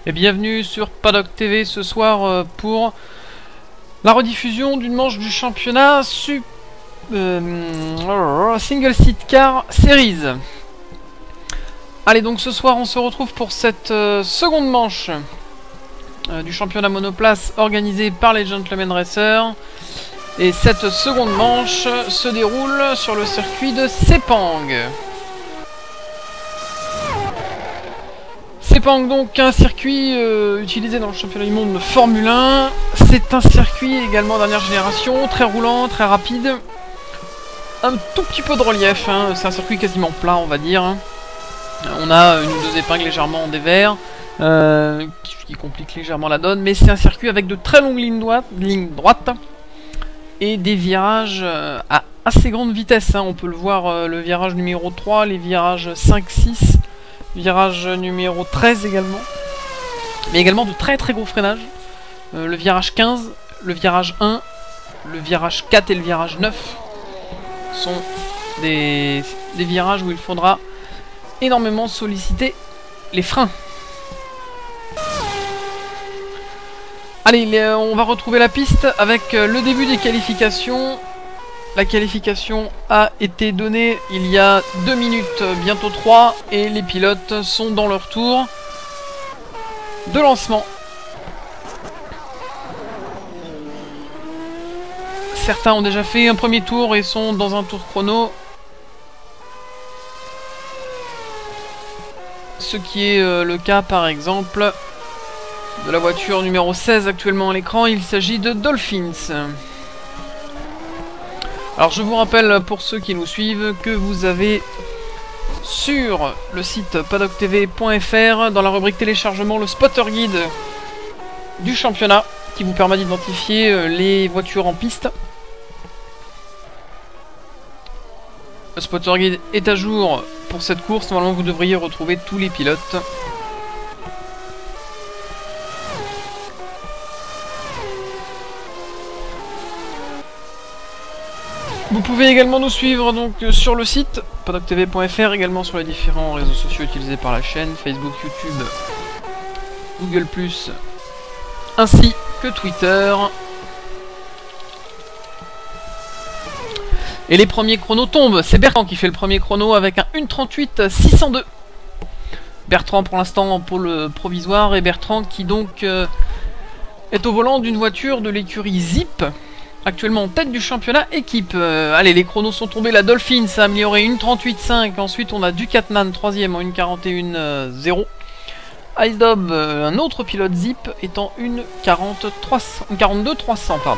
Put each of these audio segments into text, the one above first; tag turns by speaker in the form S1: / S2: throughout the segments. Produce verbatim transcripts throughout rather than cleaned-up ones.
S1: Et bienvenue sur Paddock T V ce soir euh, pour la rediffusion d'une manche du championnat su euh, Single Seat Car Series. Allez, donc ce soir on se retrouve pour cette euh, seconde manche euh, du championnat monoplace organisé par les Gentlemen Racers. Et cette seconde manche se déroule sur le circuit de Sepang. Sepang, donc un circuit euh, utilisé dans le championnat du monde de Formule un. C'est un circuit également dernière génération, très roulant, très rapide. Un tout petit peu de relief, hein. C'est un circuit quasiment plat, on va dire. On a une ou deux épingles légèrement en dévers, euh, qui, qui complique légèrement la donne, mais c'est un circuit avec de très longues lignes droites, lignes droites et des virages euh, à assez grande vitesse, hein. On peut le voir, euh, le virage numéro trois, les virages cinq, six, virage numéro treize également, mais également de très très gros freinages. Euh, le virage quinze, le virage un, le virage quatre et le virage neuf sont des, des virages où il faudra énormément solliciter les freins. Allez, les, euh, on va retrouver la piste avec euh, le début des qualifications. La qualification a été donnée il y a deux minutes, bientôt trois, et les pilotes sont dans leur tour de lancement. Certains ont déjà fait un premier tour et sont dans un tour chrono. Ce qui est euh, le cas par exemple de la voiture numéro seize actuellement à l'écran. Il s'agit de Dolphins. Alors je vous rappelle pour ceux qui nous suivent que vous avez sur le site paddock T V point F R dans la rubrique téléchargement le spotter guide du championnat qui vous permet d'identifier les voitures en piste. Le spotter guide est à jour pour cette course. Normalement vous devriez retrouver tous les pilotes. Vous pouvez également nous suivre donc sur le site paddock T V point F R, également sur les différents réseaux sociaux utilisés par la chaîne, Facebook, YouTube, Google plus, ainsi que Twitter. Et les premiers chronos tombent. C'est Bertrand qui fait le premier chrono avec un une trente-huit six cent deux. Bertrand pour l'instant pour le provisoire, et Bertrand qui donc euh, est au volant d'une voiture de l'écurie Zip, actuellement en tête du championnat équipe. Euh, allez, les chronos sont tombés. La Dolphins a amélioré une trente-huit cinq. Ensuite, on a Ducatman, troisième en une quarante et un zéro. Ice Dob, euh, un autre pilote Zip, étant une quarante-deux trois cents. Pardon.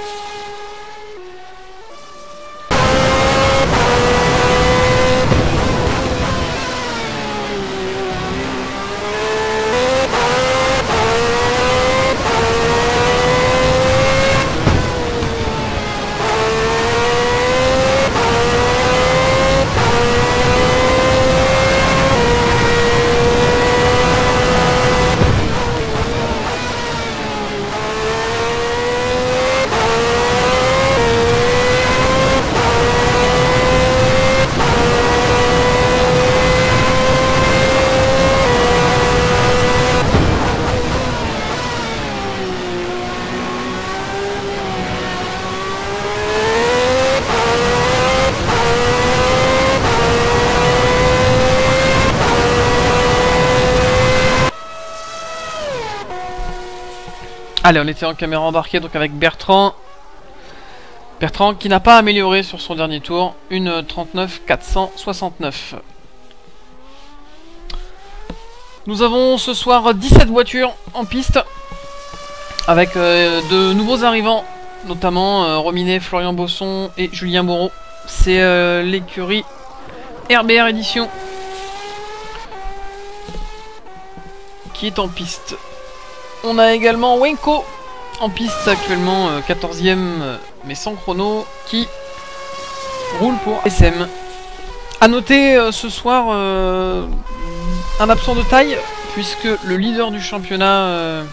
S1: Allez, on était en caméra embarquée donc avec Bertrand. Bertrand qui n'a pas amélioré sur son dernier tour. Une trente-neuf quatre cent soixante-neuf. Nous avons ce soir dix-sept voitures en piste. Avec euh, de nouveaux arrivants. Notamment euh, Rominet, Florian Bosson et Julien Moreau. C'est euh, l'écurie R B R Edition qui est en piste. On a également Wenko en piste actuellement, euh, quatorzième euh, mais sans chrono, qui roule pour S M. A noter euh, ce soir euh, un absent de taille, puisque le leader du championnat euh,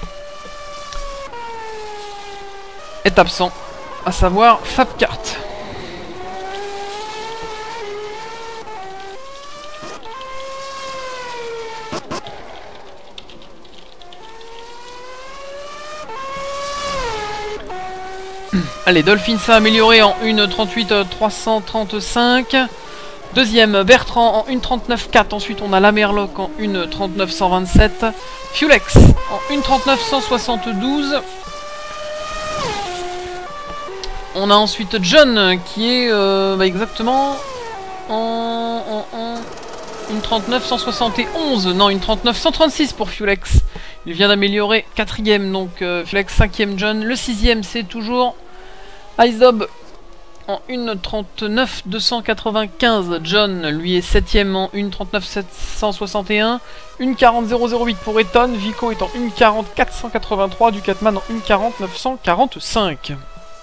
S1: est absent, à savoir Fabkart. Allez, Dolphins a amélioré en une trente-huit trois cent trente-cinq. Deuxième, Bertrand en une trente-neuf quatre. Ensuite, on a Lamerloc en une trente-neuf cent vingt-sept. Fulex en une trente-neuf cent soixante-douze. On a ensuite John qui est euh, bah exactement en, en, en une trente-neuf cent soixante et onze. Non, une trente-neuf cent trente-six pour Fulex. Il vient d'améliorer. Quatrième, donc euh, Fulex. Cinquième, John. Le sixième, c'est toujours Icedob en une trente-neuf deux cent quatre-vingt-quinze. John, lui, est septième en une trente-neuf sept cent soixante et un. une quarante zéro zéro huit pour Eton. Vico est en une quarante quatre cent quatre-vingt-trois. Ducatman en une quarante neuf cent quarante-cinq.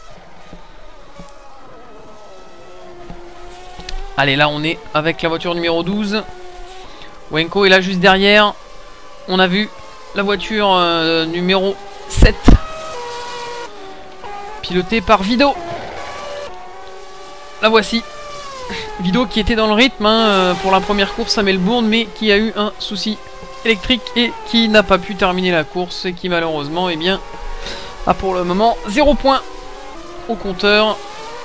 S1: Allez, là, on est avec la voiture numéro douze. Wenko est là juste derrière. On a vu la voiture euh, numéro sept. Pilotée par Vido. La voici. Vido qui était dans le rythme hein, pour la première course à Melbourne, mais qui a eu un souci électrique et qui n'a pas pu terminer la course et qui malheureusement eh bien, a pour le moment zéro point au compteur.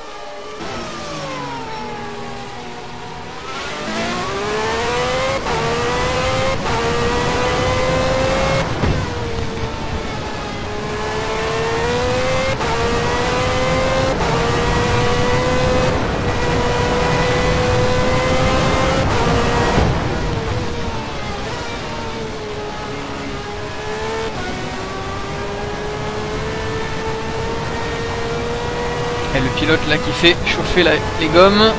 S1: Et le pilote là qui fait chauffer la, les gommes.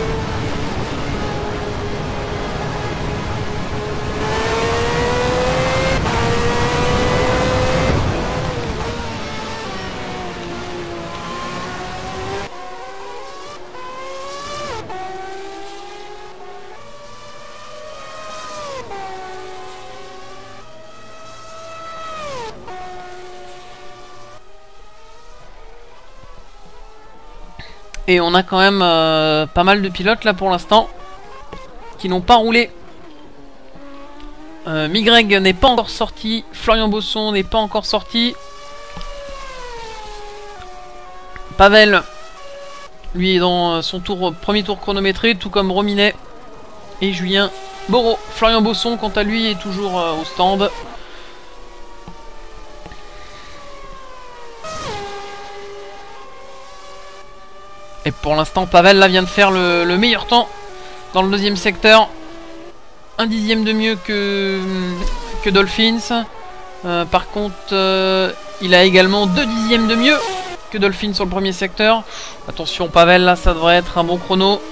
S1: Et on a quand même euh, pas mal de pilotes là pour l'instant qui n'ont pas roulé. Euh, Migreg n'est pas encore sorti. Florian Bosson n'est pas encore sorti. Pavel, lui est dans son tour, premier tour chronométré, tout comme Rominet et Julien Moreau. Florian Bosson, quant à lui, est toujours euh, au stand. Et pour l'instant, Pavel là vient de faire le, le meilleur temps dans le deuxième secteur. Un dixième de mieux que, que Dolphins. Euh, par contre, euh, il a également deux dixièmes de mieux que Dolphins sur le premier secteur. Attention, Pavel, là, ça devrait être un bon chrono.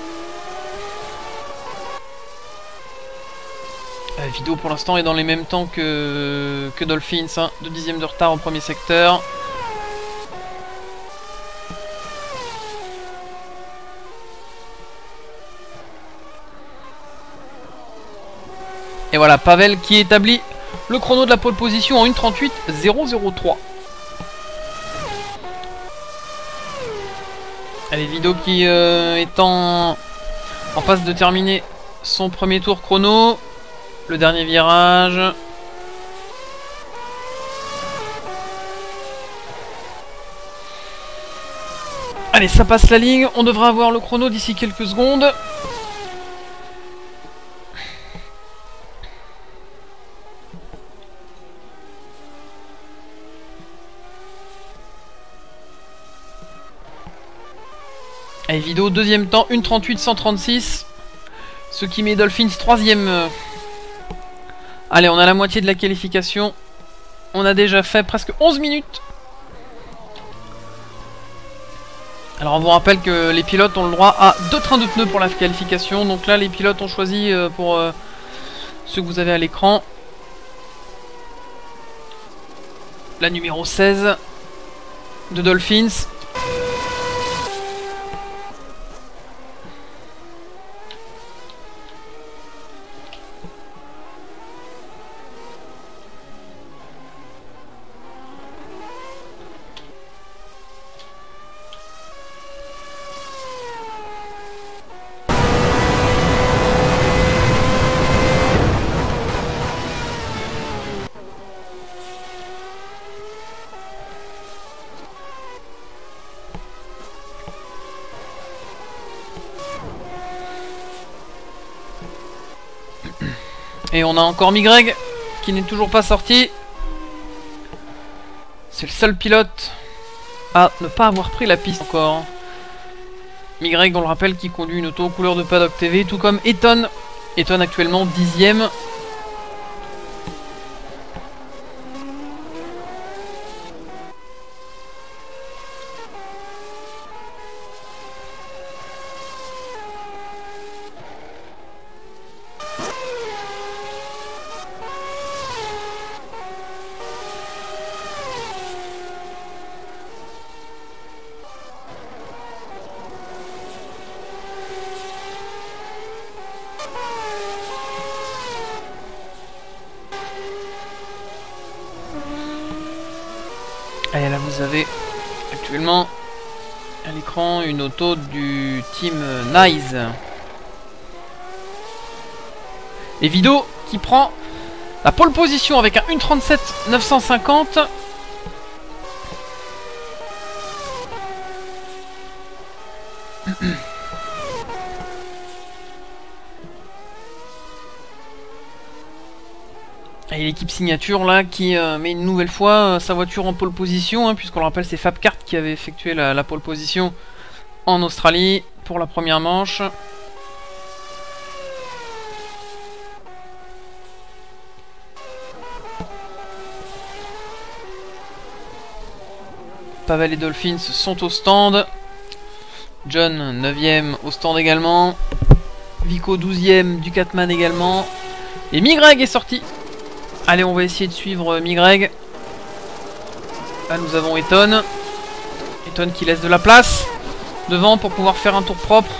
S1: Euh, Vido, pour l'instant, est dans les mêmes temps que, que Dolphins. Hein. deux dixièmes de retard au premier secteur. Et voilà, Pavel qui établit le chrono de la pole position en une trente-huit zéro zéro trois. Allez, Vido qui euh, est en, en passe de terminer son premier tour chrono. Le dernier virage. Allez, ça passe la ligne. On devra avoir le chrono d'ici quelques secondes. Allez, Vido, deuxième temps, une trente-huit cent trente-six. Ce qui met Dolphins troisième. Allez, on a la moitié de la qualification. On a déjà fait presque onze minutes. Alors on vous rappelle que les pilotes ont le droit à deux trains de pneus pour la qualification. Donc là, les pilotes ont choisi pour euh, ceux que vous avez à l'écran. La numéro seize de Dolphins. Et on a encore Migreg qui n'est toujours pas sorti. C'est le seul pilote à ne pas avoir pris la piste encore. Migreg, on le rappelle, qui conduit une auto aux couleurs de Paddock T V, tout comme Eton. Eton actuellement dixième. Et là vous avez actuellement à l'écran une auto du team Nice. Et Vido qui prend la pole position avec un une trente-sept neuf cent cinquante. Et l'équipe signature là qui euh, met une nouvelle fois euh, sa voiture en pole position, hein, puisqu'on le rappelle c'est Fabkart qui avait effectué la, la pole position en Australie pour la première manche. Pavel et Dolphins sont au stand. John neuvième au stand également. Vico douzième du Catman également. Et Migreg est sorti. Allez, on va essayer de suivre Migreg. Là, nous avons Eton. Eton qui laisse de la place devant pour pouvoir faire un tour propre.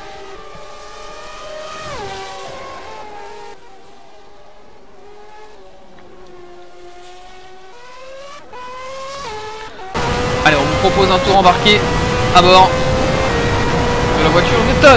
S1: Allez, on vous propose un tour embarqué à bord de la voiture d'Eton.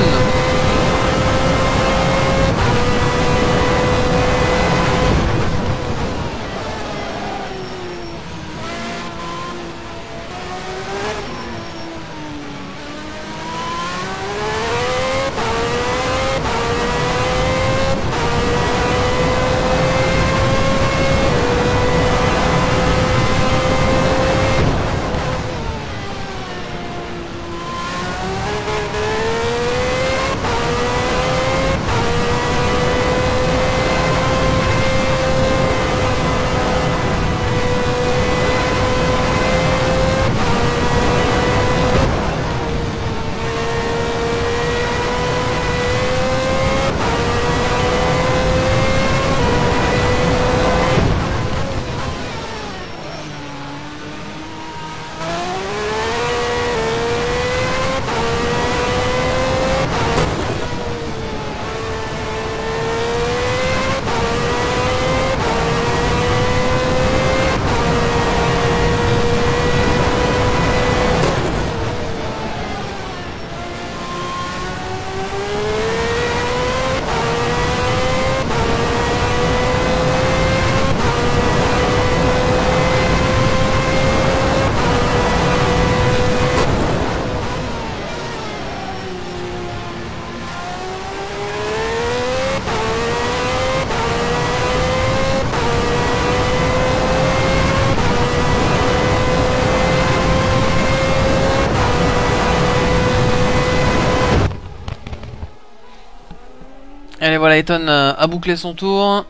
S1: Allez, voilà, Eton a bouclé son tour.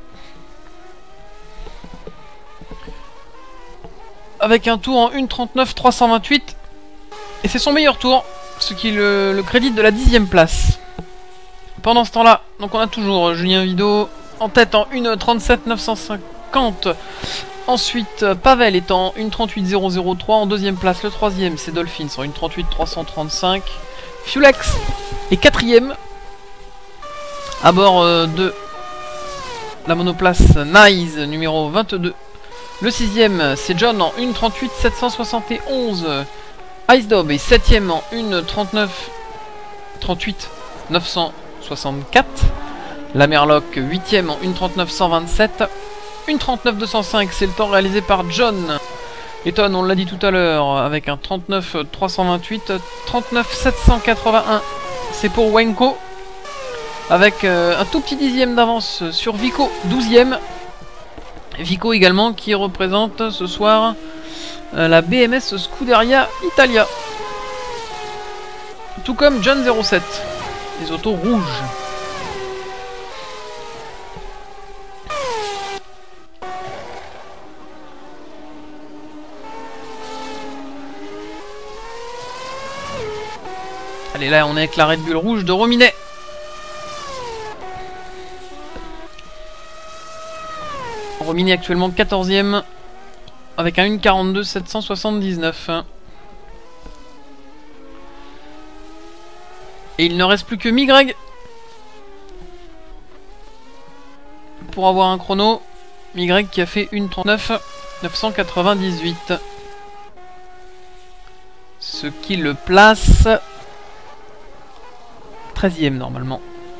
S1: Avec un tour en une trente-neuf trois cent vingt-huit. Et c'est son meilleur tour, ce qui le, le crédite de la dixième place. Pendant ce temps-là, donc on a toujours Julien Vido en tête en une trente-sept neuf cent cinquante. Ensuite, Pavel est en une trente-huit zéro zéro trois. En deuxième place, le troisième, c'est Dolphins en une trente-huit trois cent trente-cinq. Fulex est quatrième. À bord euh, de la monoplace Nice numéro vingt-deux. Le sixième, c'est John en une trente-huit sept cent soixante et onze. Ice Dob est septième en une trente-neuf trente-huit neuf cent soixante-quatre. La Merlock huitième en une trente-neuf cent vingt-sept. une trente-neuf deux cent cinq, c'est le temps réalisé par John. Eton, on l'a dit tout à l'heure, avec un trente-neuf trois cent vingt-huit. trente-neuf sept cent quatre-vingt-un, c'est pour Wenko. avec euh, un tout petit dixième d'avance sur Vico, douzième. Vico également qui représente ce soir euh, la B M S Scuderia Italia. Tout comme John zéro sept, les autos rouges. Allez, là on est avec la Red Bull rouge de Rominet. Rominet actuellement quatorzième avec un une quarante-deux sept cent soixante-dix-neuf. Et il ne reste plus que Migreg pour avoir un chrono. Migreg qui a fait une trente-neuf neuf cent quatre-vingt-dix-huit. Ce qui le place treizième normalement.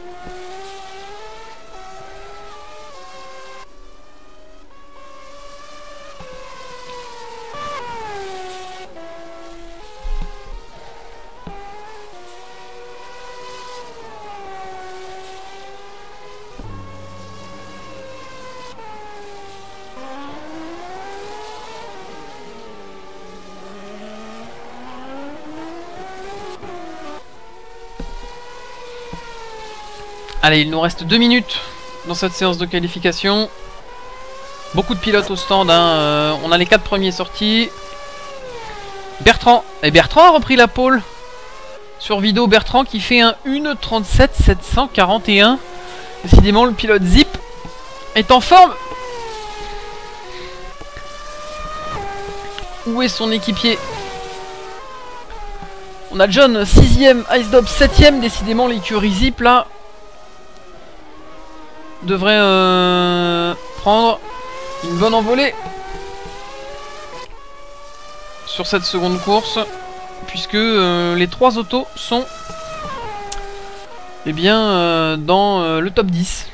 S1: Allez, il nous reste deux minutes dans cette séance de qualification. Beaucoup de pilotes au stand, hein. euh, on a les quatre premiers sortis. Bertrand, et Bertrand a repris la pole. Sur vidéo, Bertrand qui fait un une trente-sept sept cent quarante et un. Décidément, le pilote Zip est en forme. Où est son équipier? On a John sixième, Ice Dob septième. Décidément, l'écurie Zip là devrait euh, prendre une bonne envolée sur cette seconde course, puisque euh, les trois autos sont eh bien, euh, dans euh, le top dix.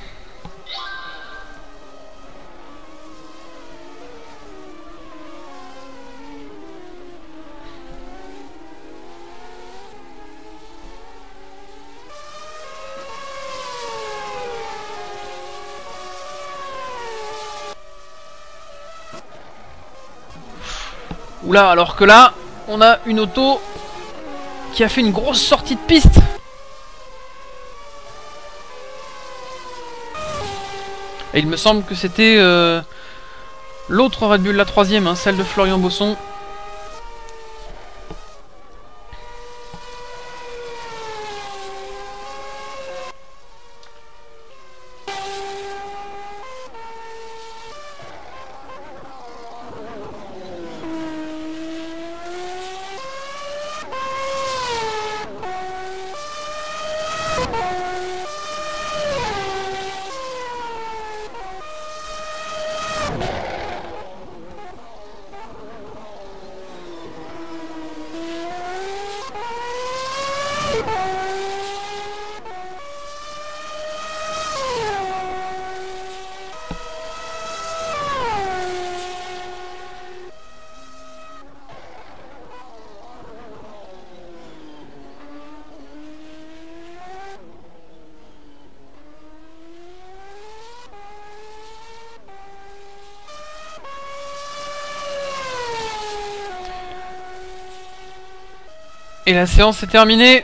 S1: Oula, alors que là, on a une auto qui a fait une grosse sortie de piste. Et il me semble que c'était euh, l'autre Red Bull, la troisième, hein, celle de Florian Bosson. Et la séance est terminée.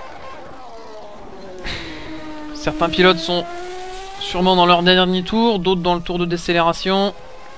S1: Certains pilotes sont sûrement dans leur dernier tour, d'autres dans le tour de décélération.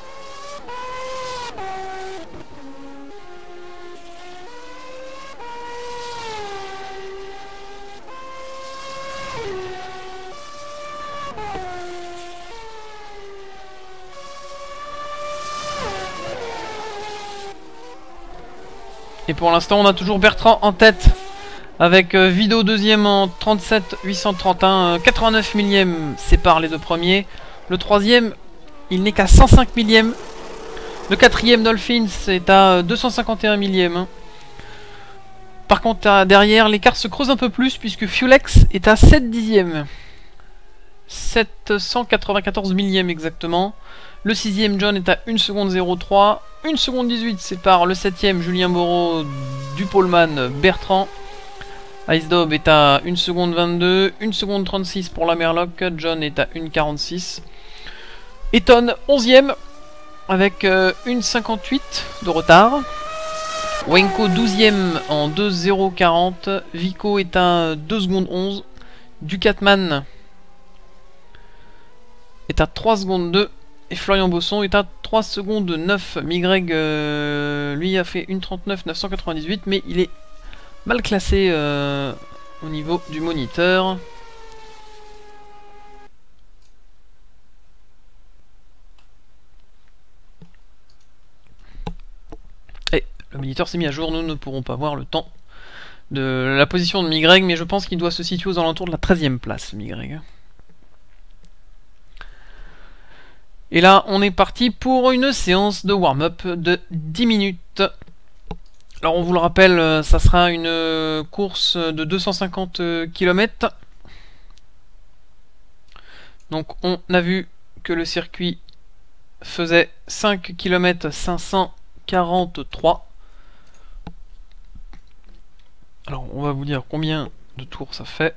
S1: Et pour l'instant, on a toujours Bertrand en tête, avec euh, Vido deuxième en trente-sept huit cent trente et un, euh, quatre-vingt-neuf millièmes sépare les deux premiers. Le troisième, il n'est qu'à cent cinq millièmes. Le quatrième, Dolphins, est à euh, deux cent cinquante et un millièmes. Par contre, à, derrière, l'écart se creuse un peu plus, puisque Fuelex est à sept dixièmes. sept cent quatre-vingt-quatorze millièmes exactement. Le sixième, John, est à une seconde zéro trois. une seconde dix-huit sépare le septième, Julien Moreau, du poleman Bertrand. Ice Dob est à une seconde vingt-deux, une seconde trente-six pour la Merloc, John est à une quarante-six. Eton onzième avec euh, une cinquante-huit de retard. Wenko douzième en deux zéro quarante, Vico est à deux secondes onze, Ducatman est à trois secondes deux et Florian Bosson est à trois secondes neuf. Migreg euh, lui a fait une trente-neuf neuf cent quatre-vingt-dix-huit mais il est mal classé euh, au niveau du moniteur. Et le moniteur s'est mis à jour, nous ne pourrons pas voir le temps de la position de Migreg, mais je pense qu'il doit se situer aux alentours de la treizième place, Migreg. Et là, on est parti pour une séance de warm-up de dix minutes. Alors, on vous le rappelle, ça sera une course de deux cent cinquante kilomètres. Donc, on a vu que le circuit faisait cinq kilomètres cinq cent quarante-trois. Alors, on va vous dire combien de tours ça fait.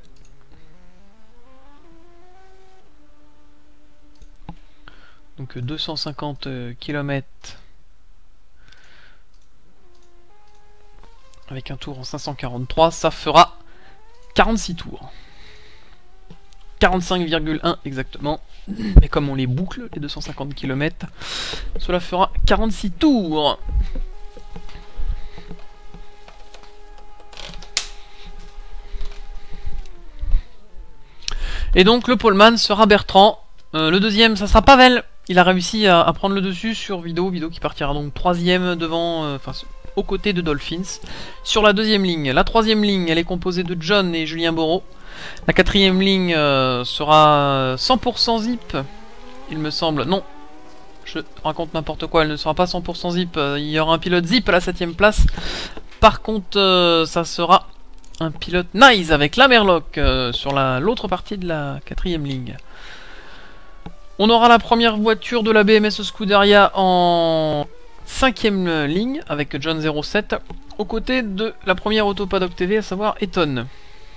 S1: Donc deux cent cinquante kilomètres avec un tour en cinq cent quarante-trois, ça fera quarante-six tours. quarante-cinq virgule un exactement. Mais comme on les boucle, les deux cent cinquante kilomètres, cela fera quarante-six tours. Et donc le poleman sera Bertrand. Euh, le deuxième, ça sera Pavel. Il a réussi à, à prendre le dessus sur Vido. Vido qui partira donc troisième devant, euh, enfin aux côtés de Dolphins. Sur la deuxième ligne, la troisième ligne, elle est composée de John et Julien Borot. La quatrième ligne euh, sera cent pour cent zip. Il me semble, non. Je raconte n'importe quoi, elle ne sera pas cent pour cent zip. Euh, il y aura un pilote zip à la septième place. Par contre, euh, ça sera un pilote nice avec la Merloc euh, sur l'autre partie de la quatrième ligne. On aura la première voiture de la B M S Scuderia en cinquième ligne avec John zéro sept aux côtés de la première Autopaddock T V, à savoir Eton.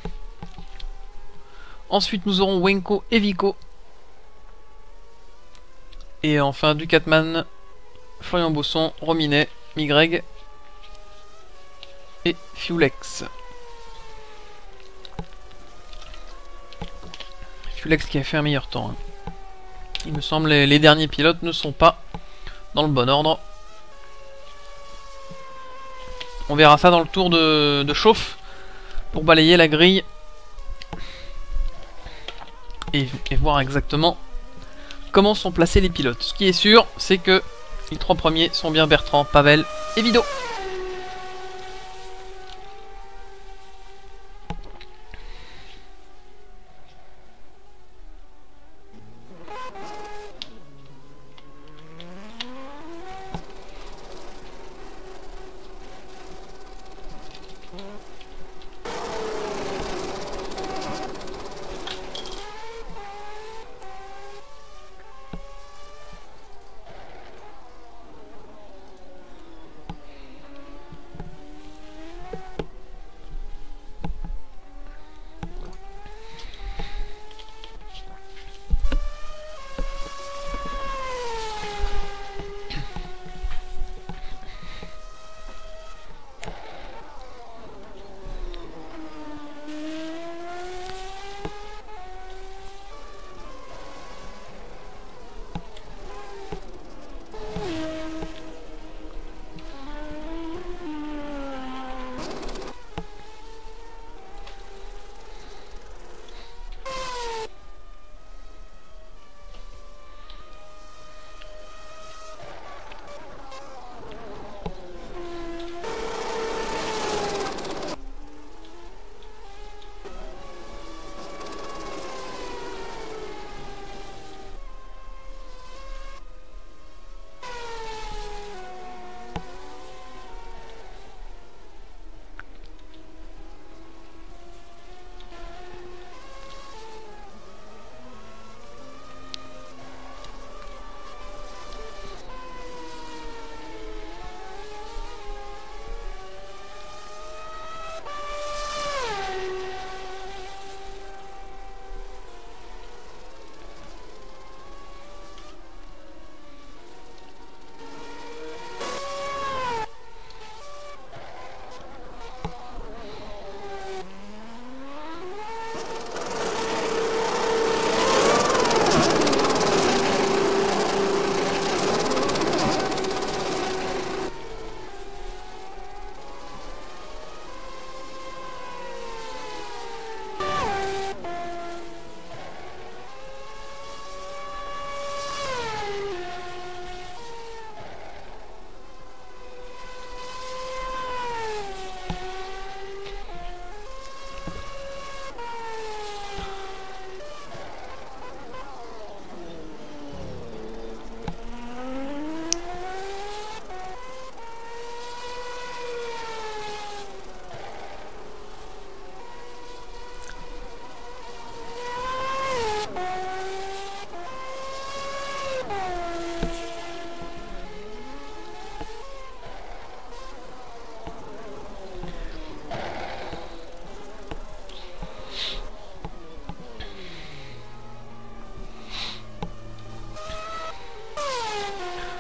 S1: Ensuite nous aurons Wenko et Vico. Et enfin Ducatman, Florian Bosson, Rominet, Migreg et Fulex. Fulex qui a fait un meilleur temps. Hein. Il me semble les, les derniers pilotes ne sont pas dans le bon ordre. On verra ça dans le tour de, de chauffe pour balayer la grille et, et voir exactement comment sont placés les pilotes. Ce qui est sûr, c'est que les trois premiers sont bien Bertrand, Pavel et Vido.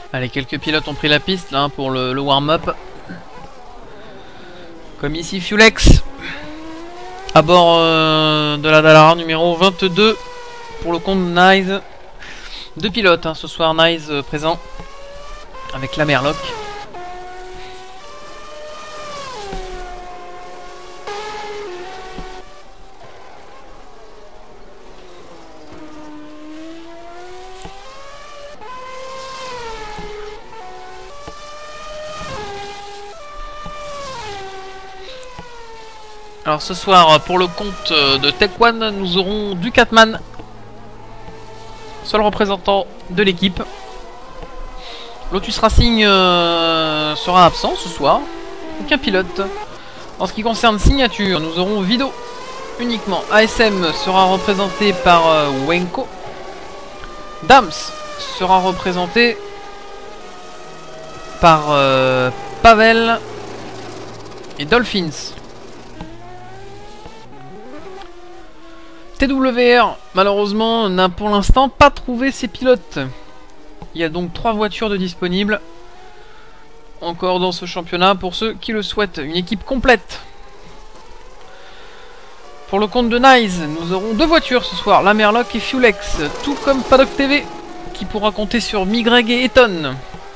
S1: Allez, quelques pilotes ont pris la piste là pour le, le warm-up. Comme ici Fulex à bord euh, de la Dallara numéro vingt-deux pour le compte de Nice. Deux pilotes hein, ce soir, Nice euh, présent avec la Merlock. Alors ce soir, pour le compte de Tech One, nous aurons du Catman, seul représentant de l'équipe. Lotus Racing euh, sera absent ce soir, aucun pilote. En ce qui concerne signature, nous aurons Vido uniquement. A S M sera représenté par euh, Wenko. Dams sera représenté par euh, Pavel et Dolphins. T W R, malheureusement, n'a pour l'instant pas trouvé ses pilotes. Il y a donc trois voitures de disponibles. Encore dans ce championnat, pour ceux qui le souhaitent. Une équipe complète. Pour le compte de Nice, nous aurons deux voitures ce soir. La Merlock et Fulex. Tout comme Paddock T V, qui pourra compter sur Migreg et Eton.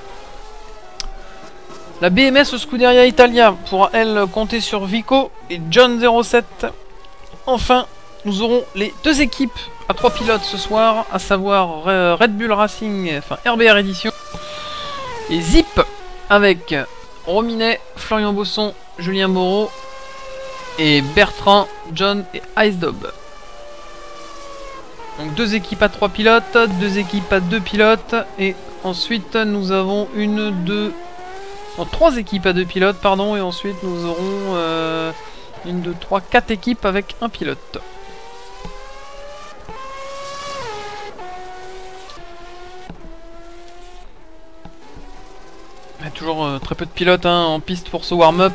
S1: La B M S Scuderia Italia pourra, elle, compter sur Vico et John zéro sept. Enfin, nous aurons les deux équipes à trois pilotes ce soir, à savoir Red Bull Racing, enfin R B R Edition, et Zip, avec Rominet, Florian Bosson, Julien Moreau, et Bertrand, John et Ice Dob. Donc deux équipes à trois pilotes, deux équipes à deux pilotes, et ensuite nous avons une, deux, non, trois équipes à deux pilotes, pardon, et ensuite nous aurons euh, une, deux, trois, quatre équipes avec un pilote. Il y a toujours euh, très peu de pilotes hein, en piste pour ce warm-up.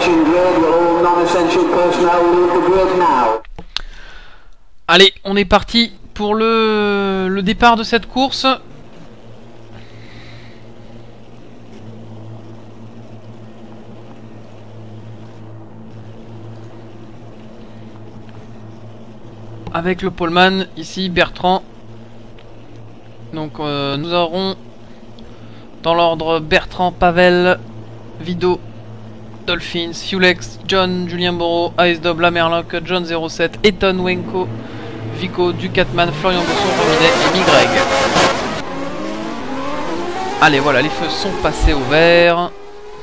S1: Allez, on est parti pour le, le départ de cette course. Avec le poleman, ici Bertrand. Donc euh, nous aurons dans l'ordre Bertrand, Pavel, Vido, Dolphins, Fulex, John, Julien Moreau, Icedob, Lamerloc, John zéro sept, Eton, Wenko, Vico, Ducatman, Florian Bosson, Rominet et Migreg. Allez, voilà, les feux sont passés au vert.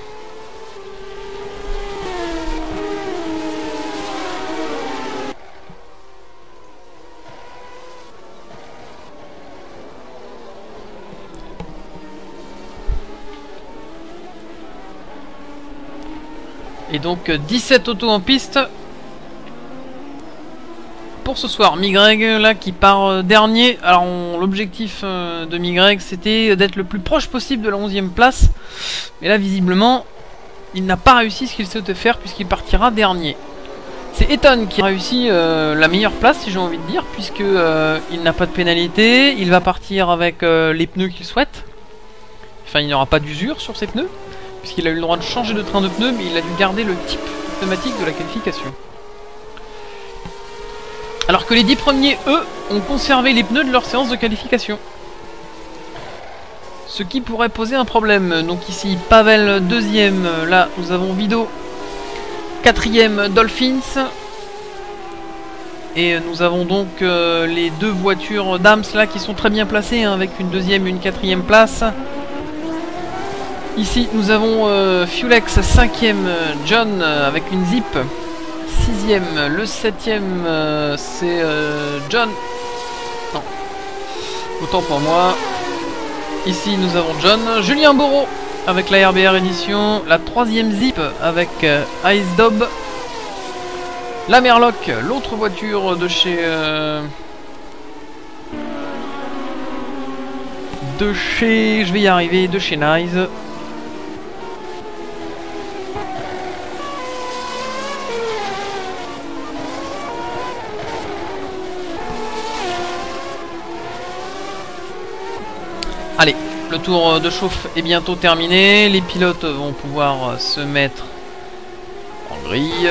S1: Et donc dix-sept autos en piste pour ce soir. Migreg là qui part dernier. Alors l'objectif de Migreg c'était d'être le plus proche possible de la onzième place. Mais là visiblement il n'a pas réussi ce qu'il souhaitait faire puisqu'il partira dernier. C'est Eton qui a réussi euh, la meilleure place si j'ai envie de dire, puisque euh, il n'a pas de pénalité. Il va partir avec euh, les pneus qu'il souhaite. Enfin il n'y aura pas d'usure sur ses pneus, puisqu'il a eu le droit de changer de train de pneus, mais il a dû garder le type pneumatique de la qualification. Alors que les dix premiers, eux, ont conservé les pneus de leur séance de qualification. Ce qui pourrait poser un problème. Donc ici, Pavel deuxième, là nous avons Vido quatrième, Dolphins. Et nous avons donc euh, les deux voitures d'Ams là qui sont très bien placées, hein, avec une deuxième et une quatrième place. Ici nous avons euh, Fulex cinquième, John euh, avec une zip, sixième, le septième euh, c'est euh, John, non, autant pour moi. Ici nous avons John, Julien Moreau avec la R B R édition, la troisième zip avec euh, Icedob, la Merloc, l'autre voiture de chez euh, de chez, je vais y arriver, de chez Nice. Allez, le tour de chauffe est bientôt terminé. Les pilotes vont pouvoir se mettre en grille.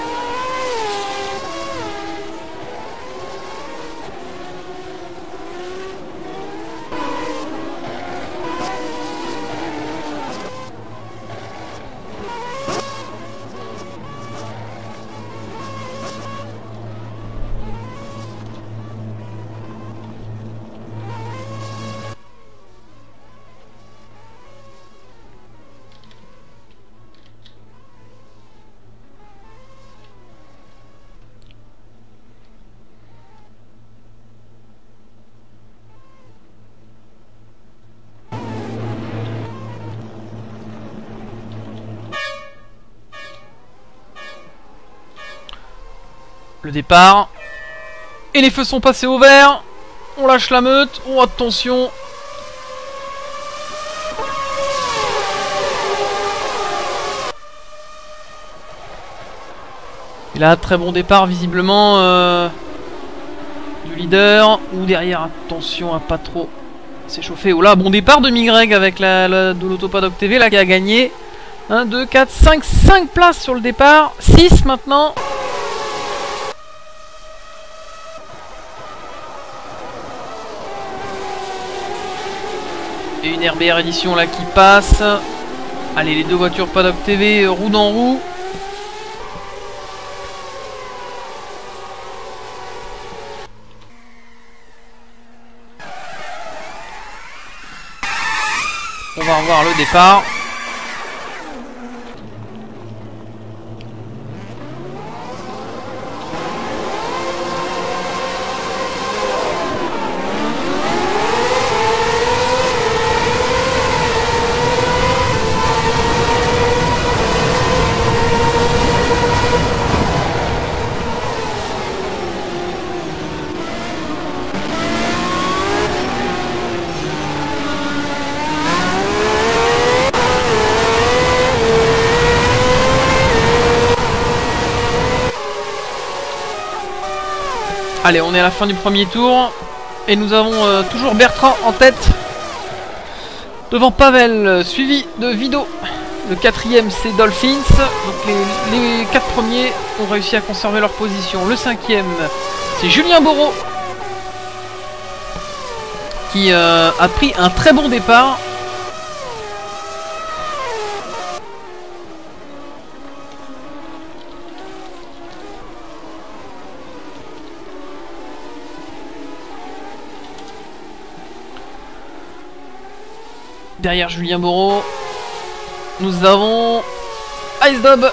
S1: Le départ. Et les feux sont passés au vert. On lâche la meute. Oh, attention. Il a un très bon départ visiblement euh, du leader. Ou derrière, attention à pas trop s'échauffer. Oh là, bon départ de Migreg avec la, la de l'Autopaddock T V là qui a gagné un, deux, quatre, cinq, cinq places sur le départ. six maintenant. Et une R B R édition là qui passe. Allez, les deux voitures Paddock T V, roue dans roue. On va revoir le départ. Allez, on est à la fin du premier tour. Et nous avons euh, toujours Bertrand en tête. Devant Pavel, suivi de Vido. Le quatrième, c'est Dolphins. Donc les, les quatre premiers ont réussi à conserver leur position. Le cinquième, c'est Julien Bourreau. Qui euh, a pris un très bon départ. Derrière Julien Bourreau, nous avons Ice Dob.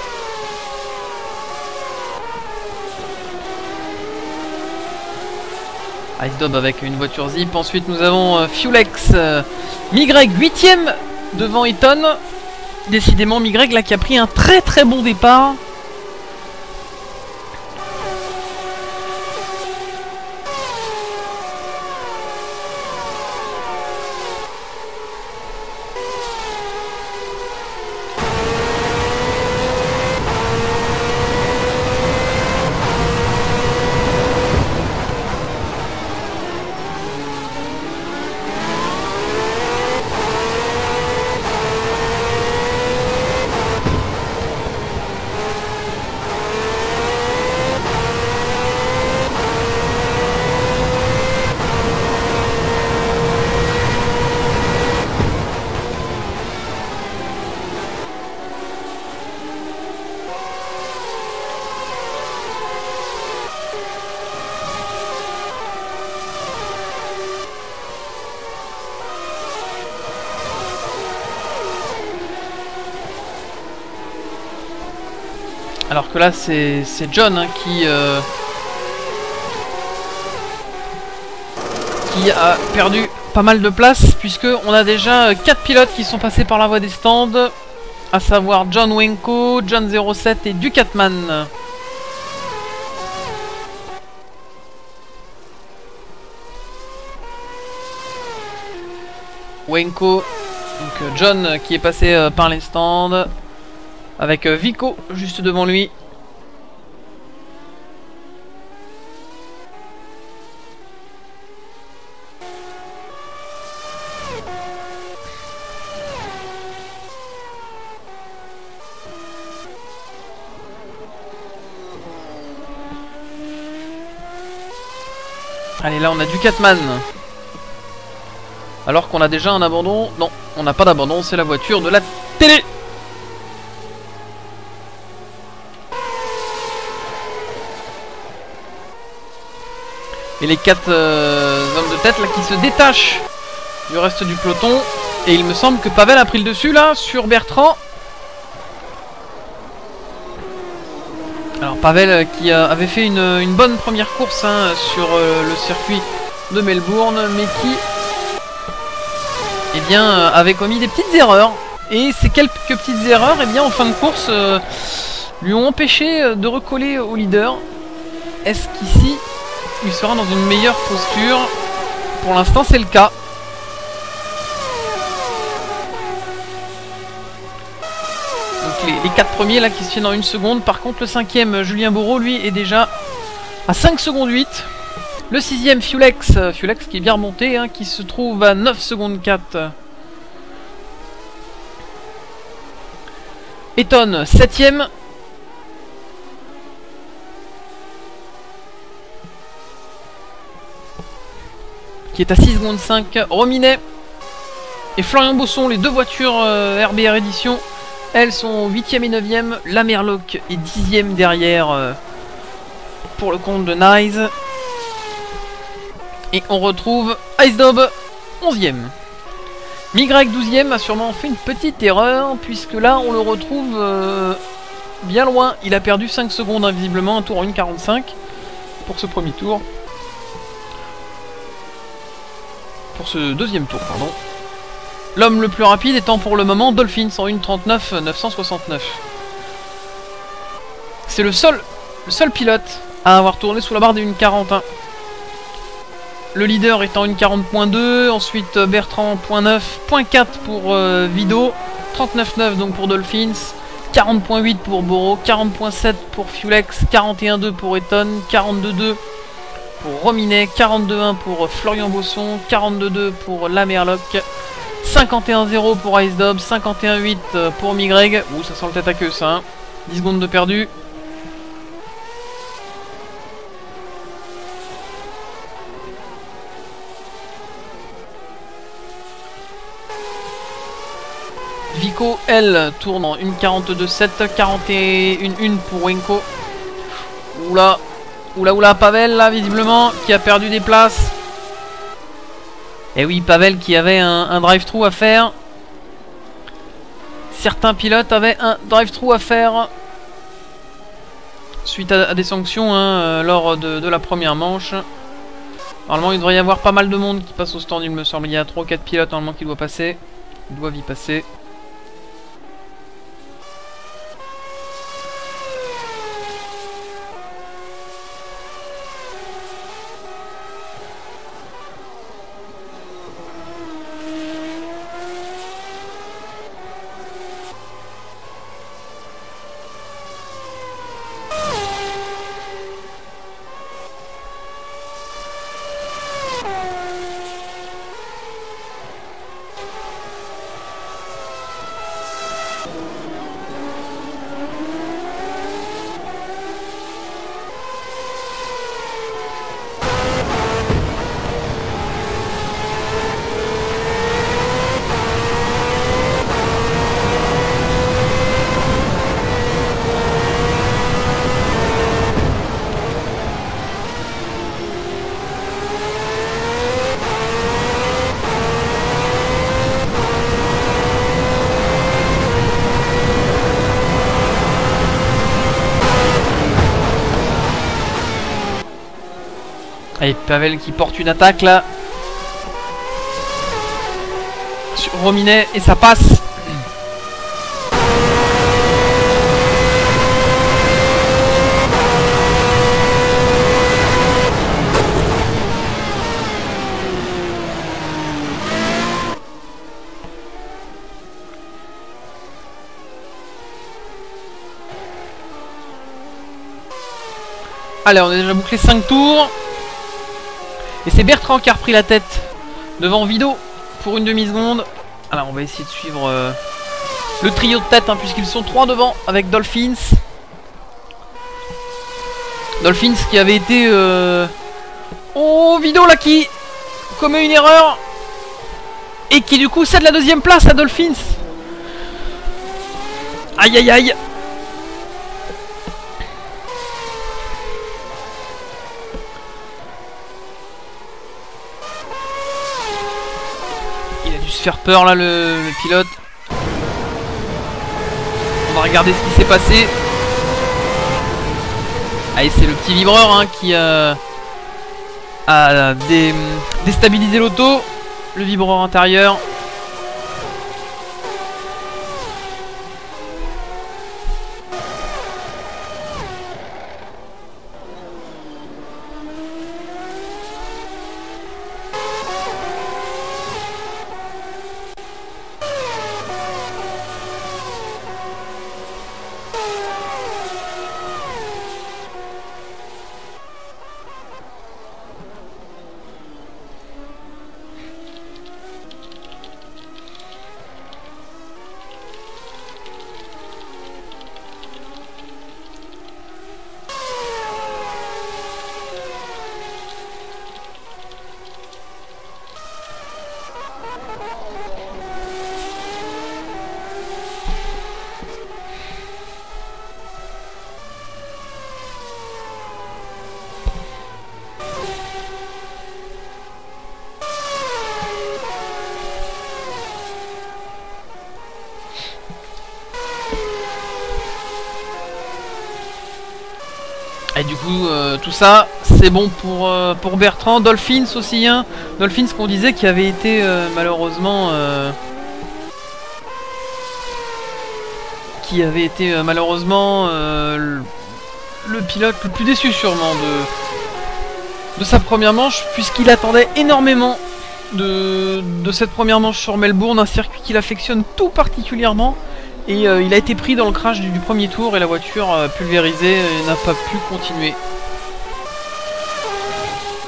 S1: Ice Dob avec une voiture Zip. Ensuite nous avons euh, Fulex. Euh, Migreg huitième devant Eton. Décidément Migreg là qui a pris un très très bon départ. Alors que là c'est John hein, qui euh, qui a perdu pas mal de place puisque on a déjà quatre pilotes qui sont passés par la voie des stands, à savoir John Wenko, John zéro sept et Ducatman. Wenko, donc John qui est passé euh, par les stands. Avec Vico juste devant lui. Allez, là on a Ducatman. Alors qu'on a déjà un abandon. Non, on n'a pas d'abandon, c'est la voiture de la télé. Et les quatre euh, hommes de tête là qui se détachent du reste du peloton. Et il me semble que Pavel a pris le dessus là sur Bertrand. Alors Pavel euh, qui euh, avait fait une, une bonne première course hein, sur euh, le circuit de Melbourne, mais qui eh bien, euh, avait commis des petites erreurs. Et ces quelques petites erreurs eh bien, en fin de course euh, lui ont empêché euh, de recoller au leader. Est-ce qu'ici il sera dans une meilleure posture? Pour l'instant c'est le cas. Donc les, les quatre premiers là qui se tiennent en une seconde. Par contre le cinquième Julien Bourreau lui est déjà à cinq secondes huit. Le sixième Fulex, Fulex qui est bien remonté hein, qui se trouve à neuf secondes quatre. Eton septième. Qui est à six secondes cinq. Rominet et Florian Bosson, les deux voitures euh, R B R Edition, elles sont huitième et neuvième. La Merloc est dixième derrière euh, pour le compte de Nice. Et on retrouve Ice Dob onzième. Migreg douzième a sûrement fait une petite erreur puisque là on le retrouve euh, bien loin. Il a perdu cinq secondes invisiblement, un tour en une quarante-cinq pour ce premier tour. Pour ce deuxième tour, pardon. L'homme le plus rapide étant pour le moment Dolphins en une trente-neuf neuf cent soixante-neuf. C'est le seul, le seul pilote à avoir tourné sous la barre des une quarante et un. Le leader étant une quarante point deux, ensuite Bertrand point neuf, point quatre pour euh, Vido, trente-neuf neuf donc pour Dolphins, quarante point huit pour Bourreau, quarante point sept pour Fulex, quarante et un deux pour Eton, quarante-deux deux pour Rominet, quarante-deux un pour Florian Bosson, quarante-deux deux pour Lamerloc, cinquante et un zéro pour Ice Dob, cinquante et un huit pour Migreg. Ouh, ça sent le tête à queue ça, hein. dix secondes de perdu. Vico, elle, tourne en une quarante-deux sept, quarante et un pour Wenko. Oula, oula, oula, Pavel, là, visiblement, qui a perdu des places. Et oui, Pavel qui avait un, un drive-thru à faire. Certains pilotes avaient un drive-thru à faire suite à, à des sanctions hein, euh, lors de, de la première manche. Normalement, il devrait y avoir pas mal de monde qui passe au stand, il me semble. Il y a trois ou quatre pilotes normalement qui doivent passer. Ils doivent y passer. Allez, Pavel qui porte une attaque là sur Rominet et ça passe. Allez, on a déjà bouclé cinq tours. Et c'est Bertrand qui a repris la tête devant Vido pour une demi-seconde. Alors on va essayer de suivre euh, le trio de tête hein, puisqu'ils sont trois devant avec Dolphins. Dolphins qui avait été... Euh... Oh, Vido là qui commet une erreur. Et qui du coup cède la deuxième place à Dolphins. Aïe aïe aïe. Se faire peur là le, le pilote. On va regarder ce qui s'est passé. Allez, c'est le petit vibreur hein, qui euh, a dé, déstabilisé l'auto. Le vibreur intérieur. Et du coup, euh, tout ça, c'est bon pour, euh, pour Bertrand. Dolphins aussi, hein. Dolphins qu'on disait qui avait été euh, malheureusement... Euh, qui avait été euh, malheureusement euh, le, le pilote le plus déçu sûrement de, de sa première manche, puisqu'il attendait énormément de, de cette première manche sur Melbourne, un circuit qu'il affectionne tout particulièrement. Et euh, il a été pris dans le crash du, du premier tour et la voiture euh, pulvérisée n'a pas pu continuer.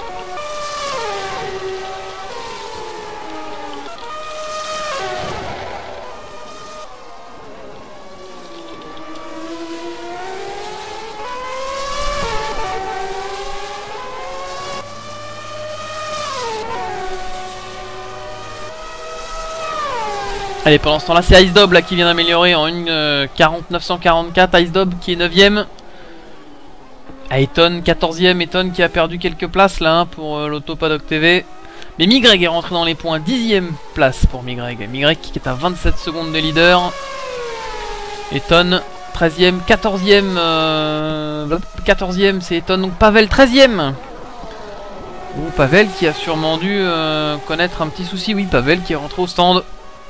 S1: Allez, pendant ce temps là c'est Ice Dob là qui vient d'améliorer en une euh, quarante neuf cent quarante-quatre. Ice Dob qui est neuvième. Ah, Eton quatorzième, Eton qui a perdu quelques places là hein, pour euh, l'Auto Paddock T V. Mais Migreg est rentré dans les points, dixième place pour Migreg. Migreg qui est à vingt-sept secondes de leader. Eton treizième, quatorzième, euh, quatorzième c'est Eton, donc Pavel treizième. Ou Pavel qui a sûrement dû euh, connaître un petit souci, oui Pavel qui est rentré au stand.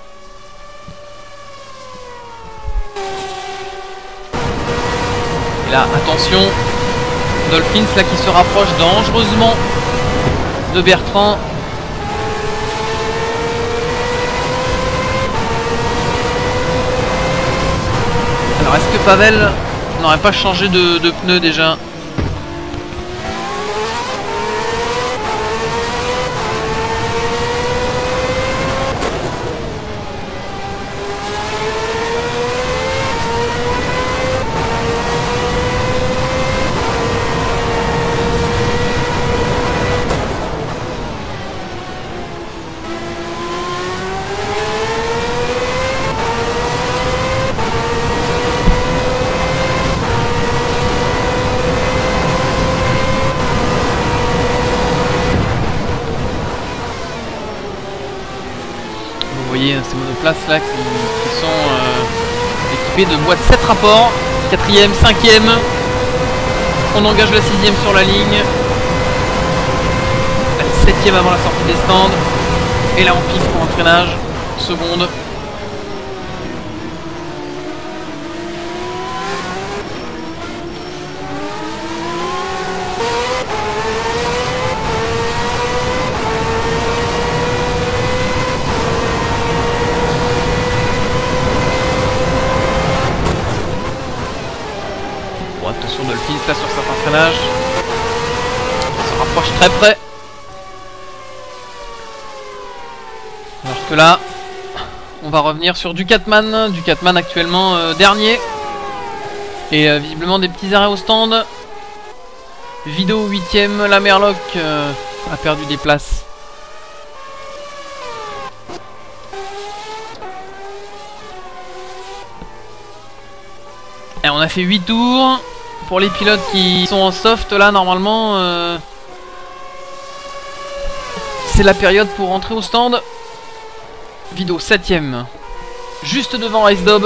S1: Et là attention, Dolphins là qui se rapproche dangereusement de Bertrand. Alors est-ce que Pavel n'aurait pas changé de, de pneu déjà? Vous voyez ces monoplaces là qui, qui sont euh, équipées de boîtes sept rapports. Quatrième, cinquième. On engage la sixième sur la ligne. Septième avant la sortie des stands. Et là on pique pour un freinage. Seconde. Attention Dolphins là sur certains freinages. On se rapproche très près. Alors que là, on va revenir sur Ducatman. Ducatman actuellement euh, dernier. Et euh, visiblement des petits arrêts au stand. Vido huitième, la Merloc euh, a perdu des places. Et on a fait huit tours. Pour les pilotes qui sont en soft là normalement euh, c'est la période pour rentrer au stand. Vido septième, juste devant Ice Dob.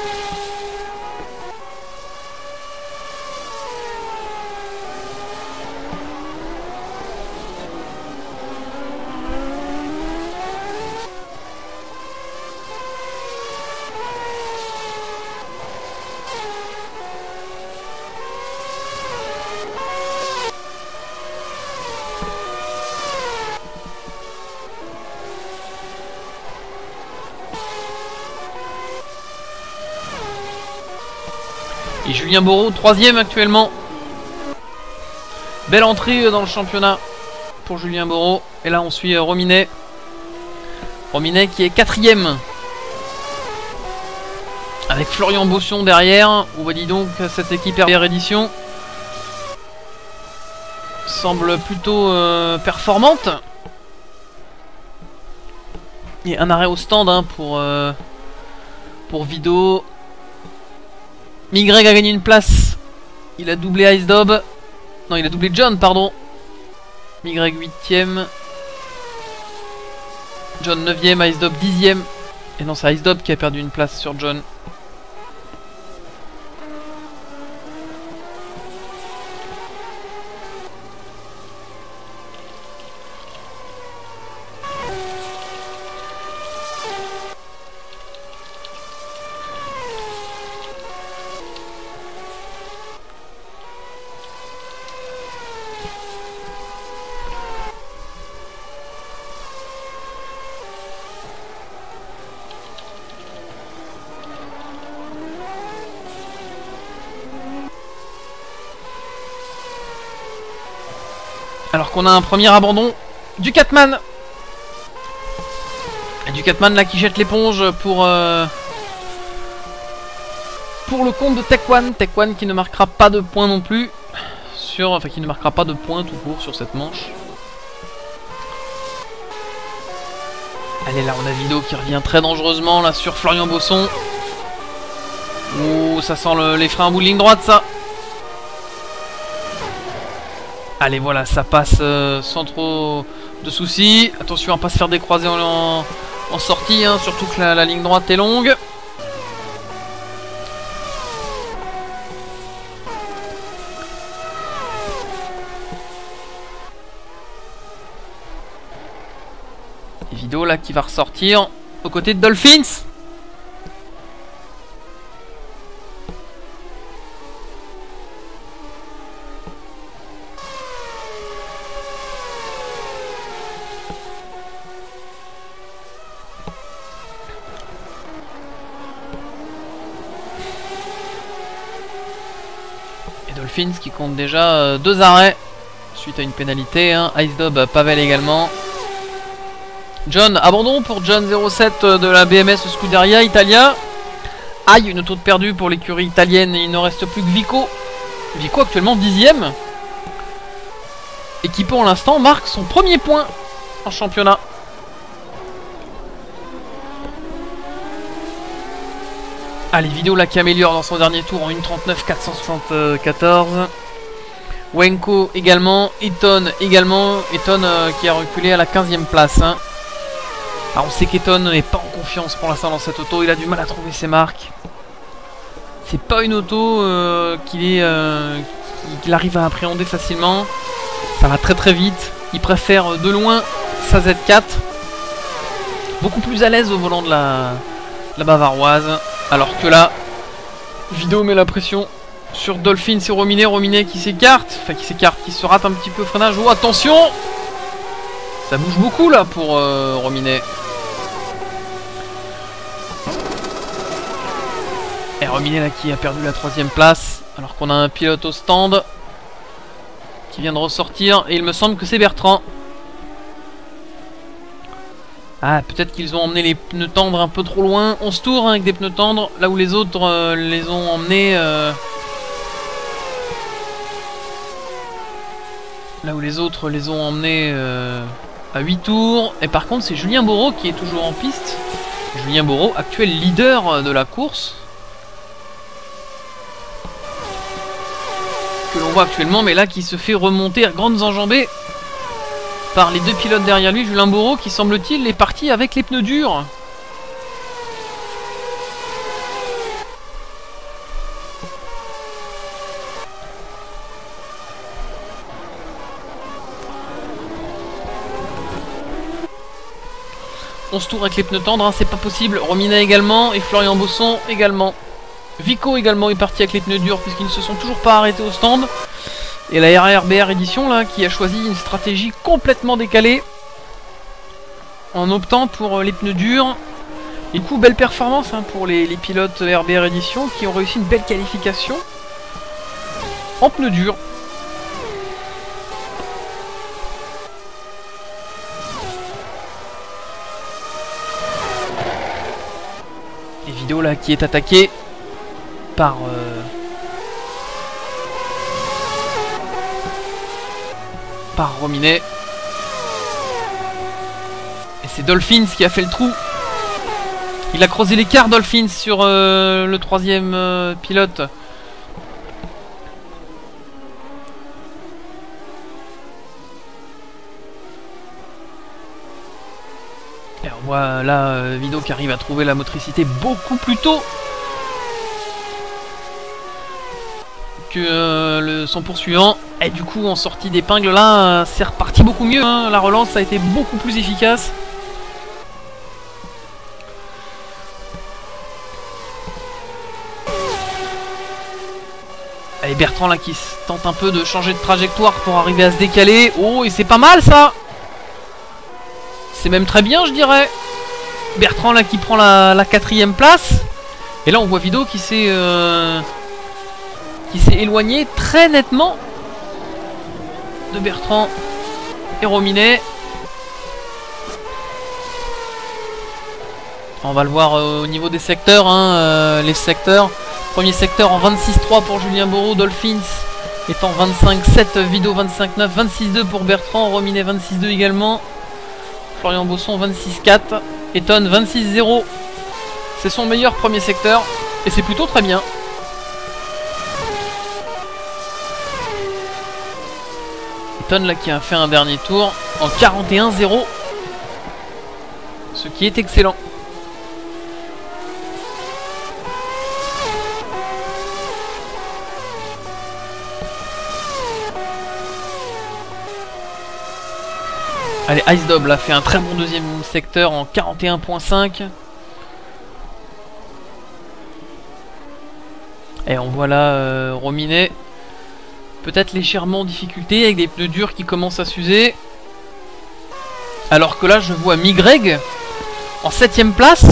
S1: Et Julien Bourreau, troisième actuellement. Belle entrée dans le championnat pour Julien Bourreau. Et là on suit Rominet. Rominet qui est quatrième. Avec Florian Bossion derrière. Ou bah dis donc, cette équipe R édition semble plutôt euh, performante. Et un arrêt au stand hein, pour, euh, pour Vido. Migreg a gagné une place. Il a doublé Ice Dob. Non, il a doublé John, pardon. Migreg huitième. John neuvième, Ice Dob dixième. Et non, c'est Ice Dob qui a perdu une place sur John. Alors qu'on a un premier abandon du Catman. Et du Catman là qui jette l'éponge pour euh, pour le compte de Tech One. Tech One qui ne marquera pas de points non plus sur, enfin qui ne marquera pas de points tout court sur cette manche. Allez, là on a Vido qui revient très dangereusement là sur Florian Bosson. Ouh, ça sent le, les freins en bout de ligne droite, ça. Allez, voilà, ça passe euh, sans trop de soucis. Attention à ne pas se faire décroiser en, en, en sortie, hein, surtout que la, la ligne droite est longue. Et Vido là qui va ressortir aux côtés de Dolphins. Dolphins qui compte déjà euh, deux arrêts suite à une pénalité, hein. Ice Dob, Pavel également. John, abandon pour John zéro sept de la B M S Scuderia Italia. Aïe, une auto de perdu pour l'écurie italienne et il ne reste plus que Vico. Vico actuellement dixième. Et qui pour l'instant marque son premier point en championnat. Allez, Vido là qui améliore dans son dernier tour en une trente-neuf quatre cent soixante-quatorze. Wenko également, Eton également. Eton euh, qui a reculé à la quinzième place. Hein. Alors on sait qu'Eton n'est pas en confiance pour l'instant dans cette auto. Il a du mal à trouver ses marques. C'est pas une auto euh, qu'il est, euh, qu'il arrive à appréhender facilement. Ça va très très vite. Il préfère de loin sa Z quatre. Beaucoup plus à l'aise au volant de la, de la bavaroise. Alors que là, Vido met la pression sur Dolphins et Rominet. Rominet qui s'écarte, enfin qui s'écarte, qui se rate un petit peu au freinage. Oh attention! Ça bouge beaucoup là pour euh, Rominet. Et Rominet là qui a perdu la troisième place. Alors qu'on a un pilote au stand qui vient de ressortir. Et il me semble que c'est Bertrand. Ah, peut-être qu'ils ont emmené les pneus tendres un peu trop loin. onze tours hein, avec des pneus tendres, là où les autres euh, les ont emmenés... Euh... Là où les autres les ont emmenés euh, à huit tours. Et par contre, c'est Julien Boreau qui est toujours en piste. Julien Boreau, actuel leader de la course. Que l'on voit actuellement, mais là qui se fait remonter à grandes enjambées par les deux pilotes derrière lui. Julien Boreau qui semble-t-il est parti avec les pneus durs. onze tours avec les pneus tendres, hein, c'est pas possible. Romina également et Florian Bosson également. Vico également est parti avec les pneus durs puisqu'ils ne se sont toujours pas arrêtés au stand. Et la R R B R Edition là qui a choisi une stratégie complètement décalée en optant pour les pneus durs. Et du coup, belle performance hein, pour les, les pilotes R B R Edition qui ont réussi une belle qualification en pneus durs. Et Vido là qui est attaqué par... Euh, par Rominet. Et c'est Dolphins qui a fait le trou. Il a creusé l'écart Dolphins sur euh, le troisième euh, pilote. Et on voit là euh, Vido qui arrive à trouver la motricité beaucoup plus tôt que euh, le, son poursuivant. Et du coup en sortie d'épingle là euh, c'est reparti beaucoup mieux hein. La relance a été beaucoup plus efficace. Et Bertrand là qui tente un peu de changer de trajectoire pour arriver à se décaler. Oh, et c'est pas mal ça. C'est même très bien je dirais. Bertrand là qui prend la, la quatrième place. Et là on voit Vido qui s'est euh, qui s'est éloigné très nettement de Bertrand et Rominet. On va le voir euh, au niveau des secteurs hein, euh, les secteurs. Premier secteur en vingt-six trois pour Julien Boreau, Dolphins étant vingt-cinq sept, Vido vingt-cinq neuf, vingt-six deux pour Bertrand, Rominet vingt-six deux également, Florian Bosson vingt-six quatre. Eton vingt-six zéro. C'est son meilleur premier secteur. Et c'est plutôt très bien. Eton là qui a fait un dernier tour en quarante et un zéro. Ce qui est excellent. Allez, Ice Dob a fait un très bon deuxième secteur en quarante et un virgule cinq. Et on voit là euh, Rominet. Peut-être légèrement en difficulté avec des pneus durs qui commencent à s'user. Alors que là je vois Migreg en septième place.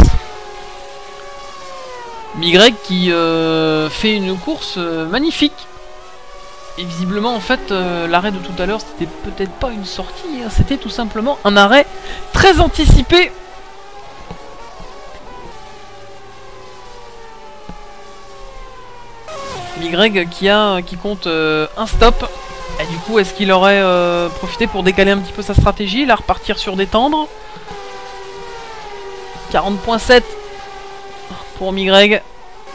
S1: Migreg qui euh, fait une course euh, magnifique. Et visiblement en fait euh, l'arrêt de tout à l'heure c'était peut-être pas une sortie, hein, c'était tout simplement un arrêt très anticipé. Migreg qui a qui compte euh, un stop. Et du coup est-ce qu'il aurait euh, profité pour décaler un petit peu sa stratégie, là repartir sur des tendres. quarante virgule sept pour Migreg.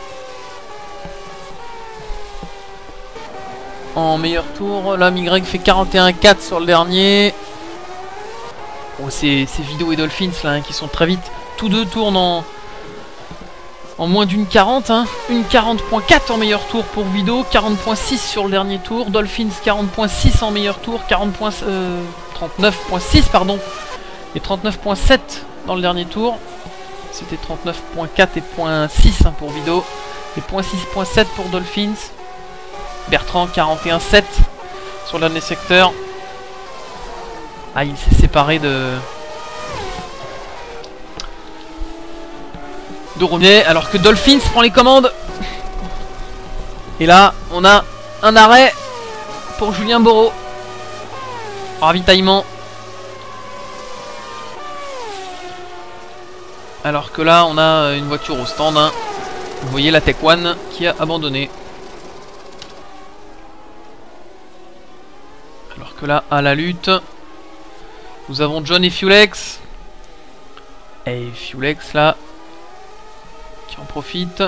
S1: En meilleur tour, là Migreg fait quarante et un virgule quatre sur le dernier. Oh, c'est Vido et Dolphins là hein, qui sont très vite. Tous deux tournent en, en moins d'une quarante. Hein. Une quarante virgule quatre en meilleur tour pour Vido, quarante virgule six sur le dernier tour. Dolphins quarante virgule six en meilleur tour, quarante, euh, trente-neuf virgule six pardon. Et trente-neuf virgule sept dans le dernier tour. C'était trente-neuf virgule quatre et point six hein, pour Vido. Et point six virgule sept pour Dolphins. Bertrand quarante et un virgule sept sur le dernier secteur. Ah, il s'est séparé de de Rominet alors que Dolphins prend les commandes. Et là on a un arrêt pour Julien Boreau. Ravitaillement. Alors que là on a une voiture au stand hein. Vous voyez la Tech One qui a abandonné. Alors que là, à la lutte, nous avons John et Fulex. Et Fulex là, qui en profite.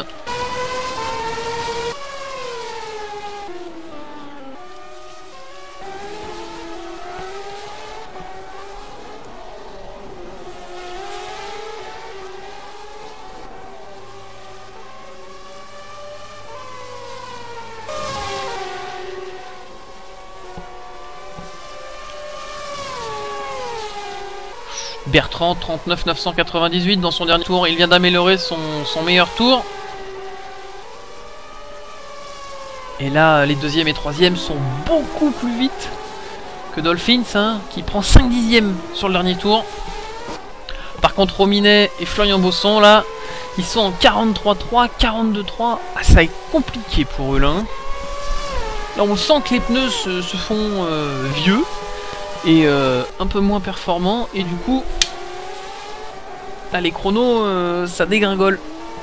S1: Bertrand trente-neuf neuf cent quatre-vingt-dix-huit dans son dernier tour, il vient d'améliorer son, son meilleur tour. Et là les deuxièmes et troisièmes sont beaucoup plus vite que Dolphins hein, qui prend cinq dixièmes sur le dernier tour. Par contre Rominet et Florian Bosson là, ils sont en quarante-trois trois, quarante-deux trois. Ah, ça est compliqué pour eux là. Hein. Là on sent que les pneus se, se font euh, vieux. Et euh, un peu moins performant et du coup là les chronos euh, ça dégringole.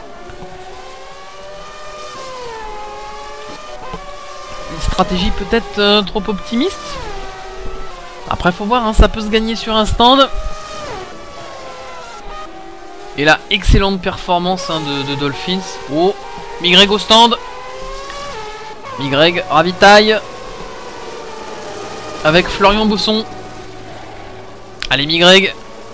S1: Une stratégie peut-être euh, trop optimiste. Après faut voir hein, ça peut se gagner sur un stand. Et là excellente performance hein, de, de Dolphins. Oh Migreg au stand. Migreg ravitaille avec Florian Bosson. Allez Migreg.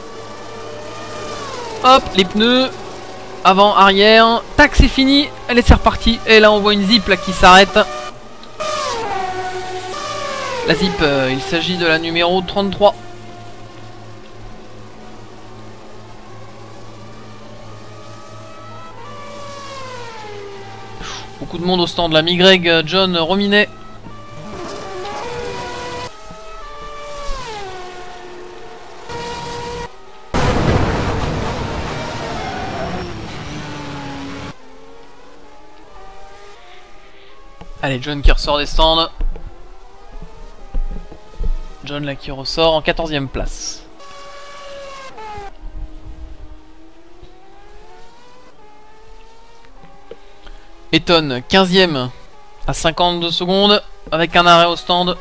S1: Hop, les pneus. Avant, arrière. Tac, c'est fini. Allez, c'est reparti. Et là, on voit une zip là qui s'arrête. La zip, euh, il s'agit de la numéro trente-trois. Beaucoup de monde au stand. La Migreg, John, Rominet. Allez, John qui ressort des stands. John là qui ressort en quatorzième place. Eton quinzième à cinquante-deux secondes avec un arrêt au stand.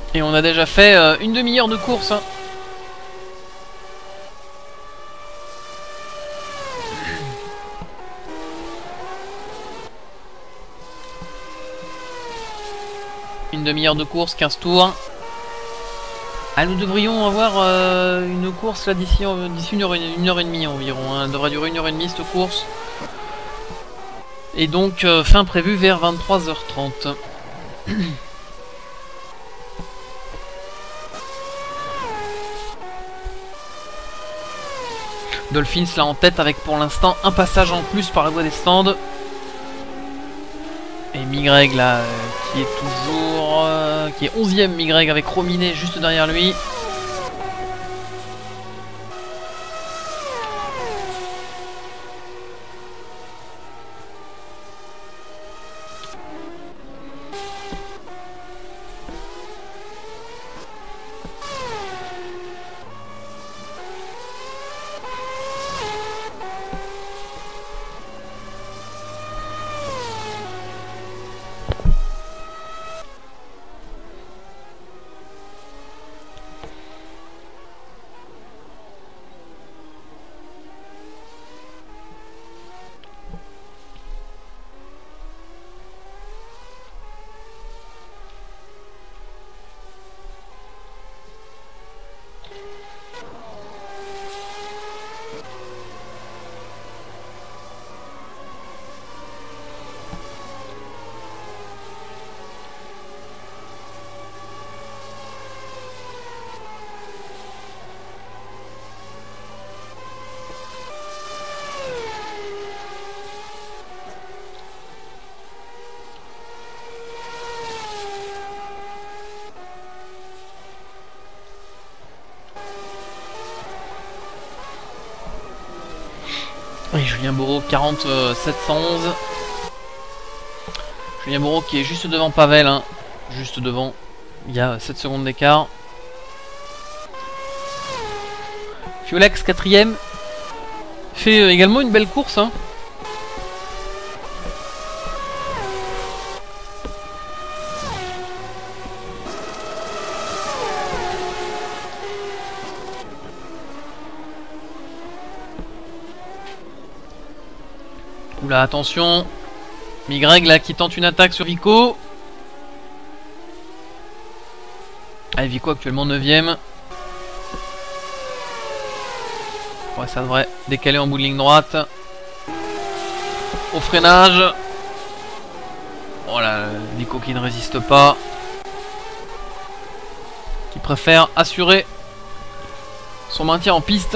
S1: Et on a déjà fait euh, une demi-heure de course. Hein. Une demi-heure de course, quinze tours. Ah, nous devrions avoir euh, une course là d'ici euh, d'ici une heure, une heure et demie environ. Hein. Elle devrait durer une heure et demie cette course. Et donc euh, fin prévue vers vingt-trois heures trente. Dolphins là en tête avec pour l'instant un passage en plus par la voie des stands. Et Migreg là euh, qui est toujours euh, qui est onzième Migreg avec Rominé juste derrière lui. Et Julien Bourreau quarante-sept cent onze. Julien Bourreau qui est juste devant Pavel, hein. Juste devant. Il y a sept secondes d'écart. Fiolex quatrième. Fait euh, également une belle course. Hein. Oula, attention. Migreg là qui tente une attaque sur Vico. Allez, Vico actuellement neuvième. Ouais, ça devrait décaler en bout de ligne droite. Au freinage. Voilà, Vico qui ne résiste pas. Qui préfère assurer son maintien en piste.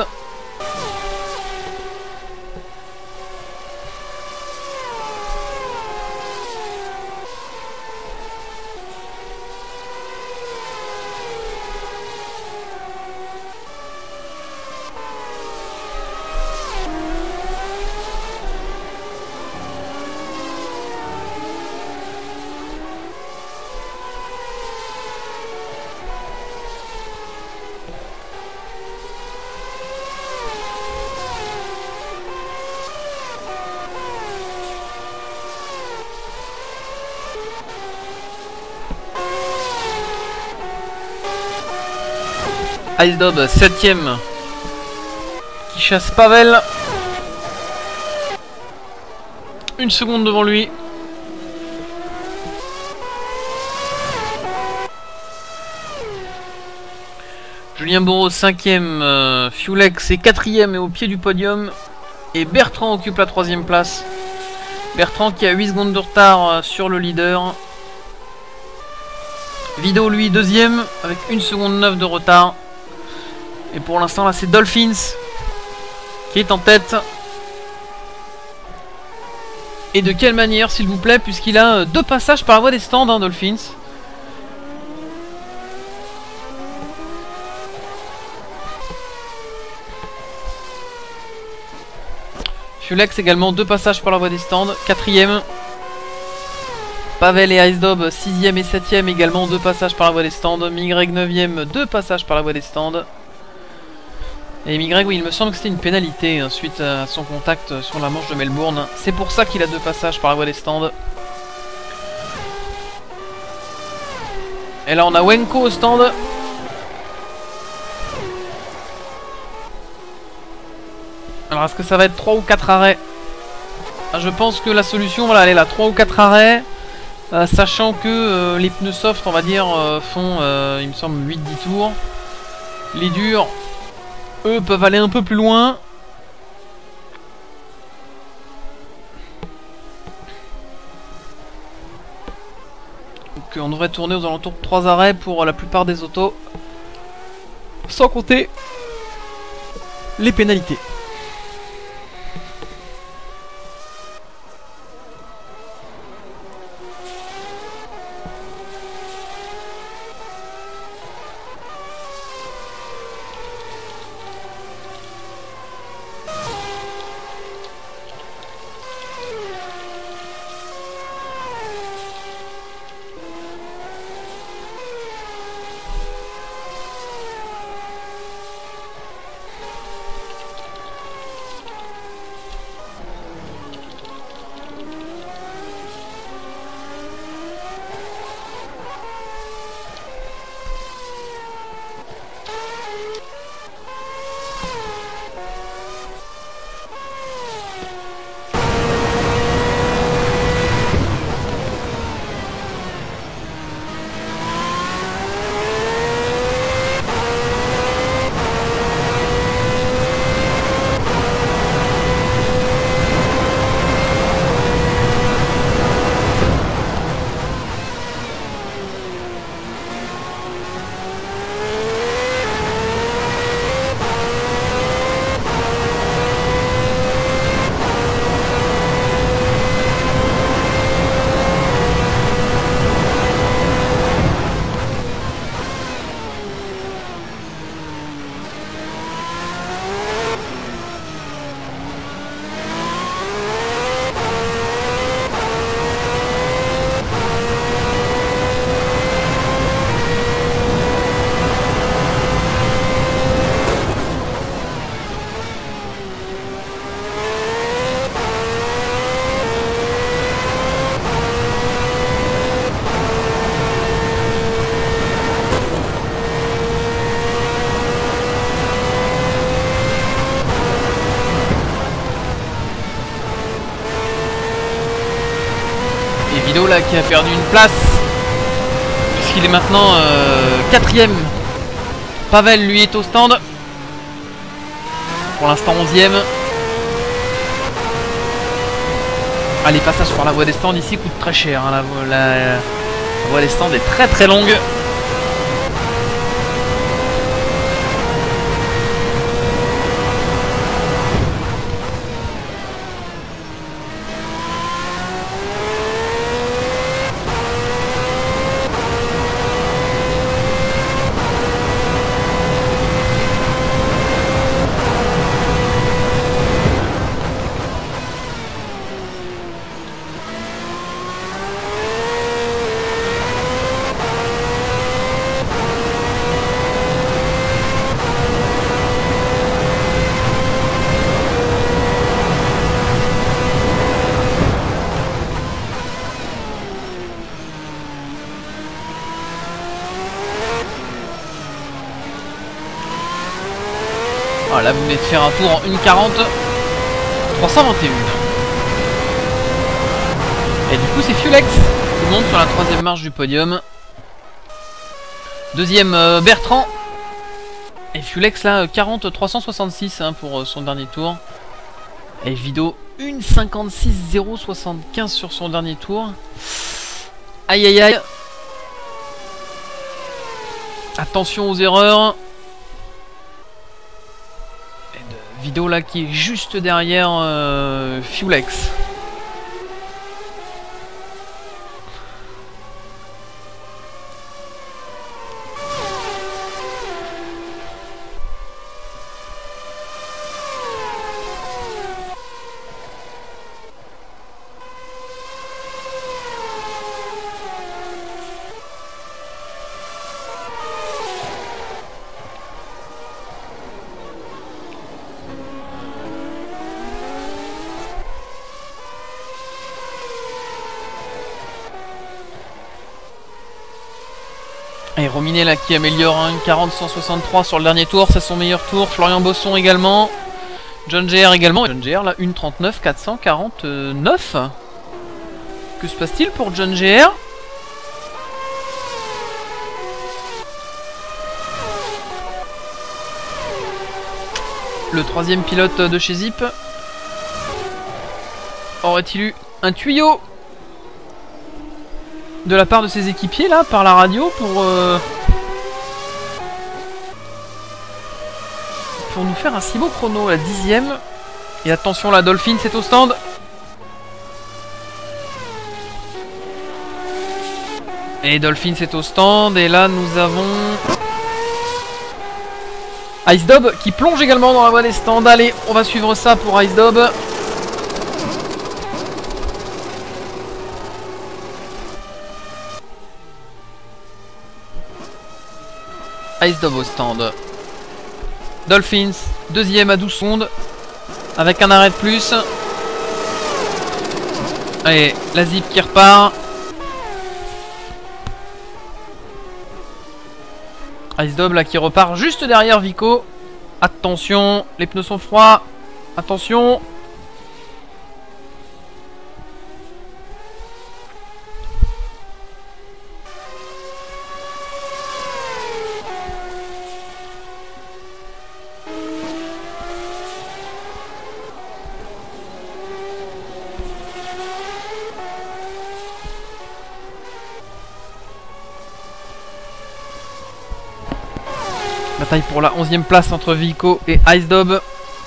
S1: Ice Dob septième qui chasse Pavel. Une seconde devant lui. Julien Bourreau cinquième, euh, Fiolex est quatrième et au pied du podium. Et Bertrand occupe la troisième place. Bertrand qui a huit secondes de retard euh, sur le leader. Vido lui deuxième avec une seconde neuf de retard. Et pour l'instant là c'est Dolphins qui est en tête. Et de quelle manière s'il vous plaît, puisqu'il a deux passages par la voie des stands, hein, Dolphins. Fulex également deux passages par la voie des stands, quatrième. Pavel et Ice Dob sixième et septième également deux passages par la voie des stands. Migreg neuvième, deux passages par la voie des stands. Et Migreg, oui, il me semble que c'était une pénalité hein, suite à son contact sur la manche de Melbourne. C'est pour ça qu'il a deux passages par la voie des stands. Et là on a Wenko au stand. Alors est-ce que ça va être trois ou quatre arrêts? Je pense que la solution, voilà, elle est là, trois ou quatre arrêts. Euh, sachant que euh, les pneus soft, on va dire, euh, font, euh, il me semble, huit dix tours. Les durs, eux, peuvent aller un peu plus loin. Donc on devrait tourner aux alentours de trois arrêts pour la plupart des autos. Sans compter les pénalités. Vido là qui a perdu une place puisqu'il est maintenant euh, quatrième. Pavel lui est au stand. Pour l'instant onzième. Ah, les passages par la voie des stands ici coûtent très cher. Hein. La, la, la voie des stands est très très longue. Voilà, vous venez de faire un tour en une quarante trois cent vingt et un. Et du coup c'est Fulex qui monte sur la troisième marche du podium. Deuxième euh, Bertrand. Et Fulex là quarante trois cent soixante-six hein, pour euh, son dernier tour. Et Vido une cinquante-six zéro soixante-quinze sur son dernier tour. Aïe aïe aïe. Attention aux erreurs. Vido là qui est juste derrière euh, Fulex. Et Rominé là qui améliore un quarante cent soixante-trois sur le dernier tour, c'est son meilleur tour. Florian Bosson également. John G R également. John G R là, une trente-neuf quatre cent quarante-neuf. Que se passe-t-il pour John G R? Le troisième pilote de chez Zip aurait-il eu un tuyau de la part de ses équipiers là par la radio pour euh, pour nous faire un si beau chrono? La dixième. Et attention, la Dolphin c'est au stand. Et Dolphin c'est au stand. Et là nous avons Ice Dob qui plonge également dans la voie des stands. Allez, on va suivre ça pour Ice Dob. Ice Dob au stand. Dolphins, deuxième à douze secondes. Avec un arrêt de plus. Allez, la Zip qui repart. Ice Dob là qui repart juste derrière Vico. Attention, les pneus sont froids. Attention. Bataille pour la onzième place entre Vico et Ice Dob.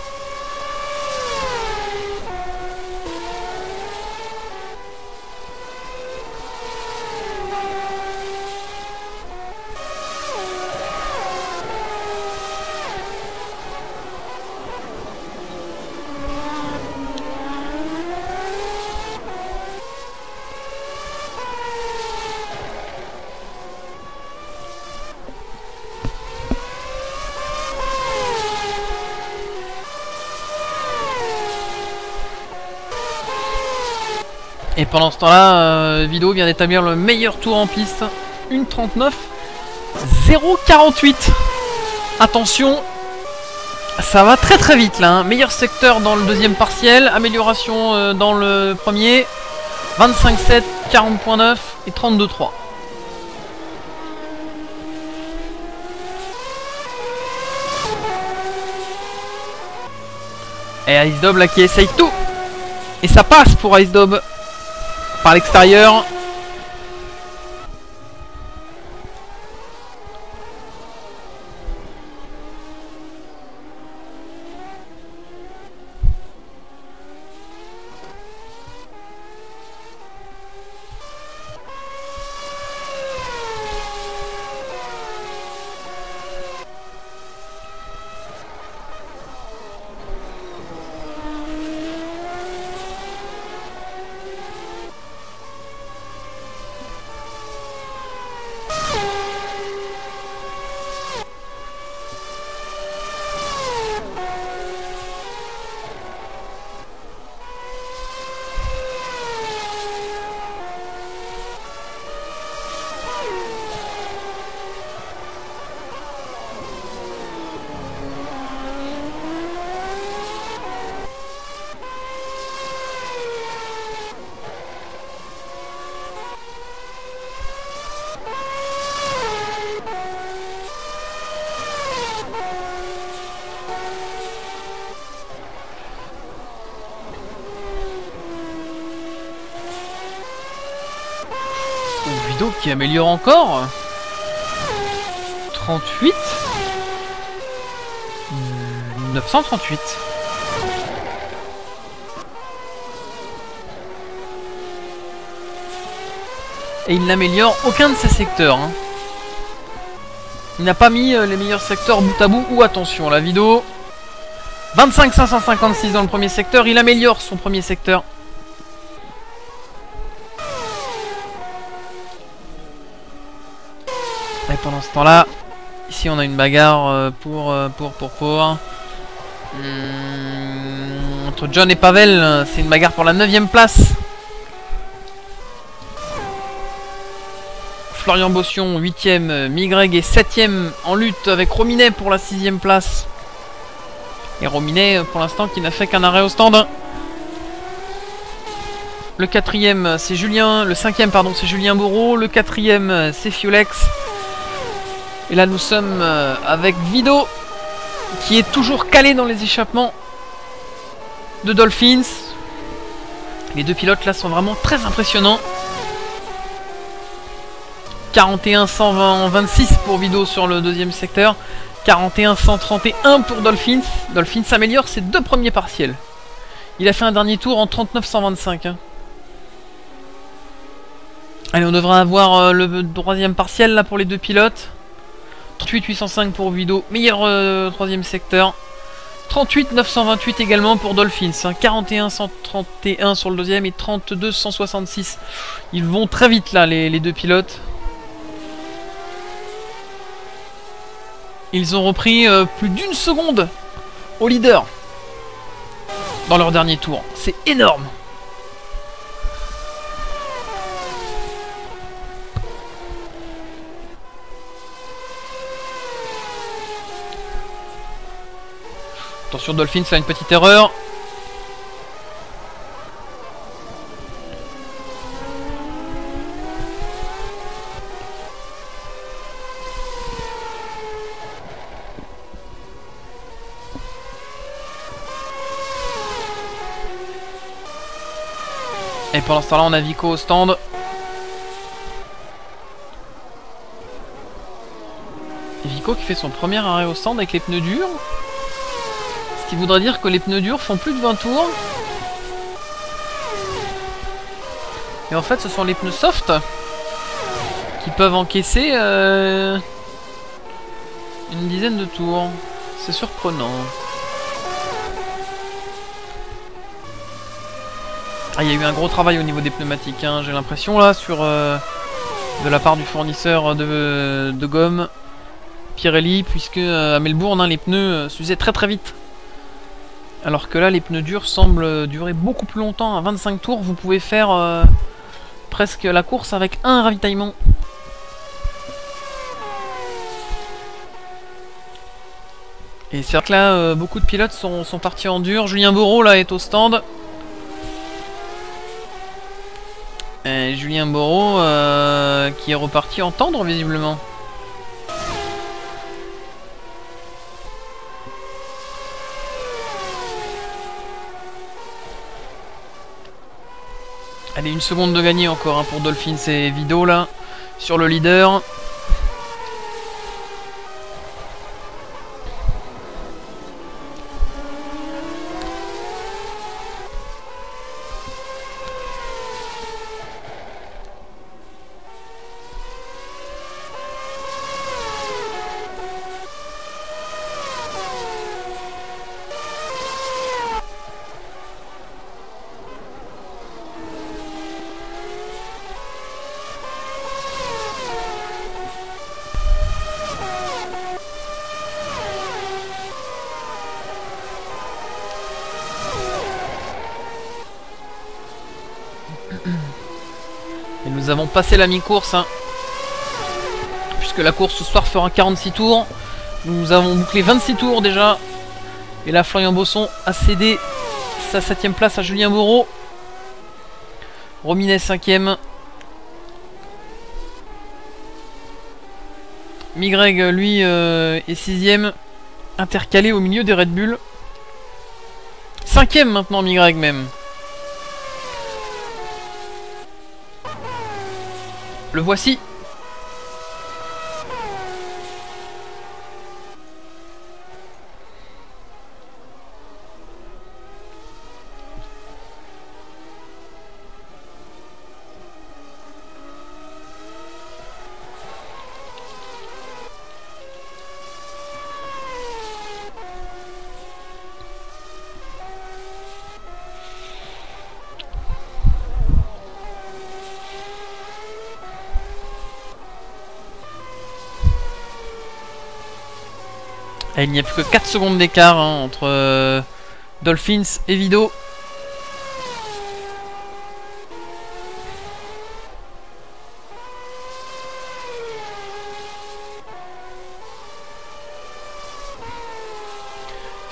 S1: Et pendant ce temps-là, euh, Vido vient d'établir le meilleur tour en piste. une trente-neuf zéro quarante-huit. Attention, ça va très très vite là. Hein. Meilleur secteur dans le deuxième partiel. Amélioration euh, dans le premier. vingt-cinq sept, quarante neuf et trente-deux trois. Et Ice Dob là qui essaye tout. Et ça passe pour Ice Dob. Par l'extérieur. Vido qui améliore encore. trente-huit neuf cent trente-huit. Et il n'améliore aucun de ses secteurs. Hein. Il n'a pas mis les meilleurs secteurs bout à bout. Ou attention, la Vido. vingt-cinq cinq cent cinquante-six dans le premier secteur. Il améliore son premier secteur. Et pendant ce temps-là, ici on a une bagarre pour pour pour pour hum, entre John et Pavel. C'est une bagarre pour la neuvième place. Florian Bossion, huitième. Migreg est septième en lutte avec Rominet pour la sixième place. Et Rominet, pour l'instant, qui n'a fait qu'un arrêt au stand. Le quatrième, c'est Julien. Le cinquième, pardon, c'est Julien Bourreau. Le quatrième, c'est Fiolex. Et là, nous sommes avec Vido, qui est toujours calé dans les échappements de Dolphins. Les deux pilotes là sont vraiment très impressionnants. quarante et un cent vingt-six pour Vido sur le deuxième secteur. quarante et un cent trente et un pour Dolphins. Dolphins s'améliore ses deux premiers partiels. Il a fait un dernier tour en trente-neuf cent vingt-cinq. Hein. Allez, on devrait avoir euh, le troisième partiel là pour les deux pilotes. trente-huit huit cent cinq pour Vido, meilleur euh, troisième secteur. trente-huit neuf cent vingt-huit également pour Dolphins. Hein. quarante et un cent trente et un sur le deuxième et trente-deux cent soixante-six. Ils vont très vite là, les, les deux pilotes. Ils ont repris euh, plus d'une seconde au leader dans leur dernier tour. C'est énorme. Attention, Dolphins a une petite erreur. Et pendant ce temps-là, on a Vico au stand. Et Vico qui fait son premier arrêt au stand avec les pneus durs. Ce qui voudrait dire que les pneus durs font plus de vingt tours. Et en fait, ce sont les pneus soft qui peuvent encaisser euh, une dizaine de tours. C'est surprenant. Ah, il y a eu un gros travail au niveau des pneumatiques, hein, j'ai l'impression là, sur euh, de la part du fournisseur de, de gomme Pirelli, puisque euh, à Melbourne, hein, les pneus euh, s'usaient très très vite. Alors que là, les pneus durs semblent durer beaucoup plus longtemps. À vingt-cinq tours, vous pouvez faire euh, presque la course avec un ravitaillement. Et c'est vrai que là, euh, beaucoup de pilotes sont, sont partis en dur. Julien Bourreau là est au stand. Et Julien Bourreau euh, qui est reparti en tendre visiblement. Allez, une seconde de gagner encore hein, pour Dolphins et Vido là, sur le leader. Et nous avons passé la mi-course, hein, puisque la course ce soir fera quarante-six tours. Nous avons bouclé vingt-six tours déjà. Et là, Florian Bosson a cédé sa septième place à Julien Bourreau. Rominet cinquième. Migreg, lui, euh, est sixième. Intercalé au milieu des Red Bull. Cinquième maintenant, Migreg même. Le voici. Et il n'y a plus que quatre secondes d'écart hein, entre euh, Dolphins et Vido.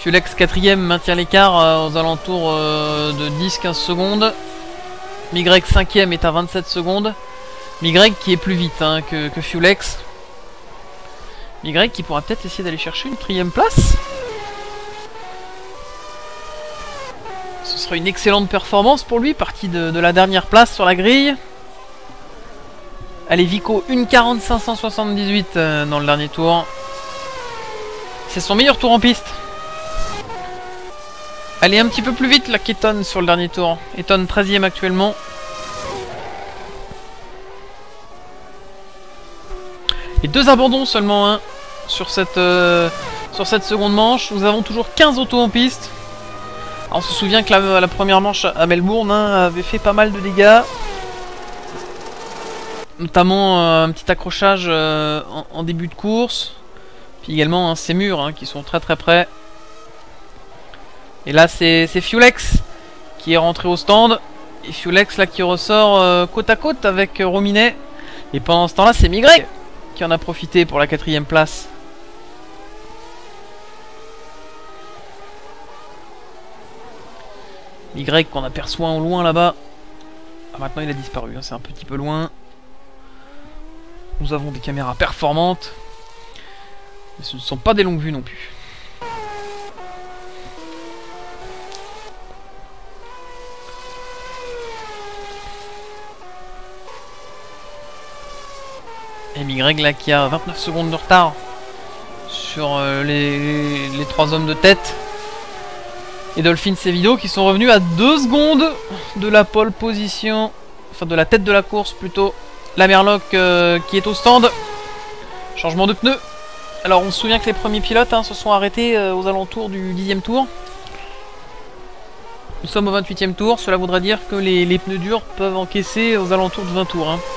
S1: Fulex quatrième maintient l'écart euh, aux alentours euh, de dix quinze secondes. Migreg cinquième est à vingt-sept secondes. Migreg qui est plus vite hein, que, que Fulex. Migreg qui pourra peut-être essayer d'aller chercher une quatrième place. Ce sera une excellente performance pour lui, parti de, de la dernière place sur la grille. Allez, Vico, une quarante-cinq cent soixante-dix-huit euh, dans le dernier tour. C'est son meilleur tour en piste. Allez, un petit peu plus vite la Keton sur le dernier tour. Eton treizième actuellement. Et deux abandons seulement hein, sur, cette, euh, sur cette seconde manche. Nous avons toujours quinze autos en piste. Alors, on se souvient que la, la première manche à Melbourne hein, avait fait pas mal de dégâts. Notamment euh, un petit accrochage euh, en, en début de course. Puis également hein, ces murs hein, qui sont très très près. Et là c'est Fulex qui est rentré au stand. Et Fulex là qui ressort euh, côte à côte avec euh, Rominet. Et pendant ce temps là c'est Migreg qui en a profité pour la quatrième place. Migreg qu'on aperçoit au loin là-bas. Ah, maintenant il a disparu, hein, c'est un petit peu loin. Nous avons des caméras performantes. Mais ce ne sont pas des longues vues non plus. Et Migreg là qui a vingt-neuf secondes de retard sur euh, les, les, les trois hommes de tête. Et Dolphin Sevido qui sont revenus à deux secondes de la pole position. Enfin de la tête de la course plutôt. La Merloc euh, qui est au stand. Changement de pneus. Alors on se souvient que les premiers pilotes hein, se sont arrêtés euh, aux alentours du dixième tour. Nous sommes au vingt-huitième tour. Cela voudrait dire que les, les pneus durs peuvent encaisser aux alentours de vingt tours. Hein.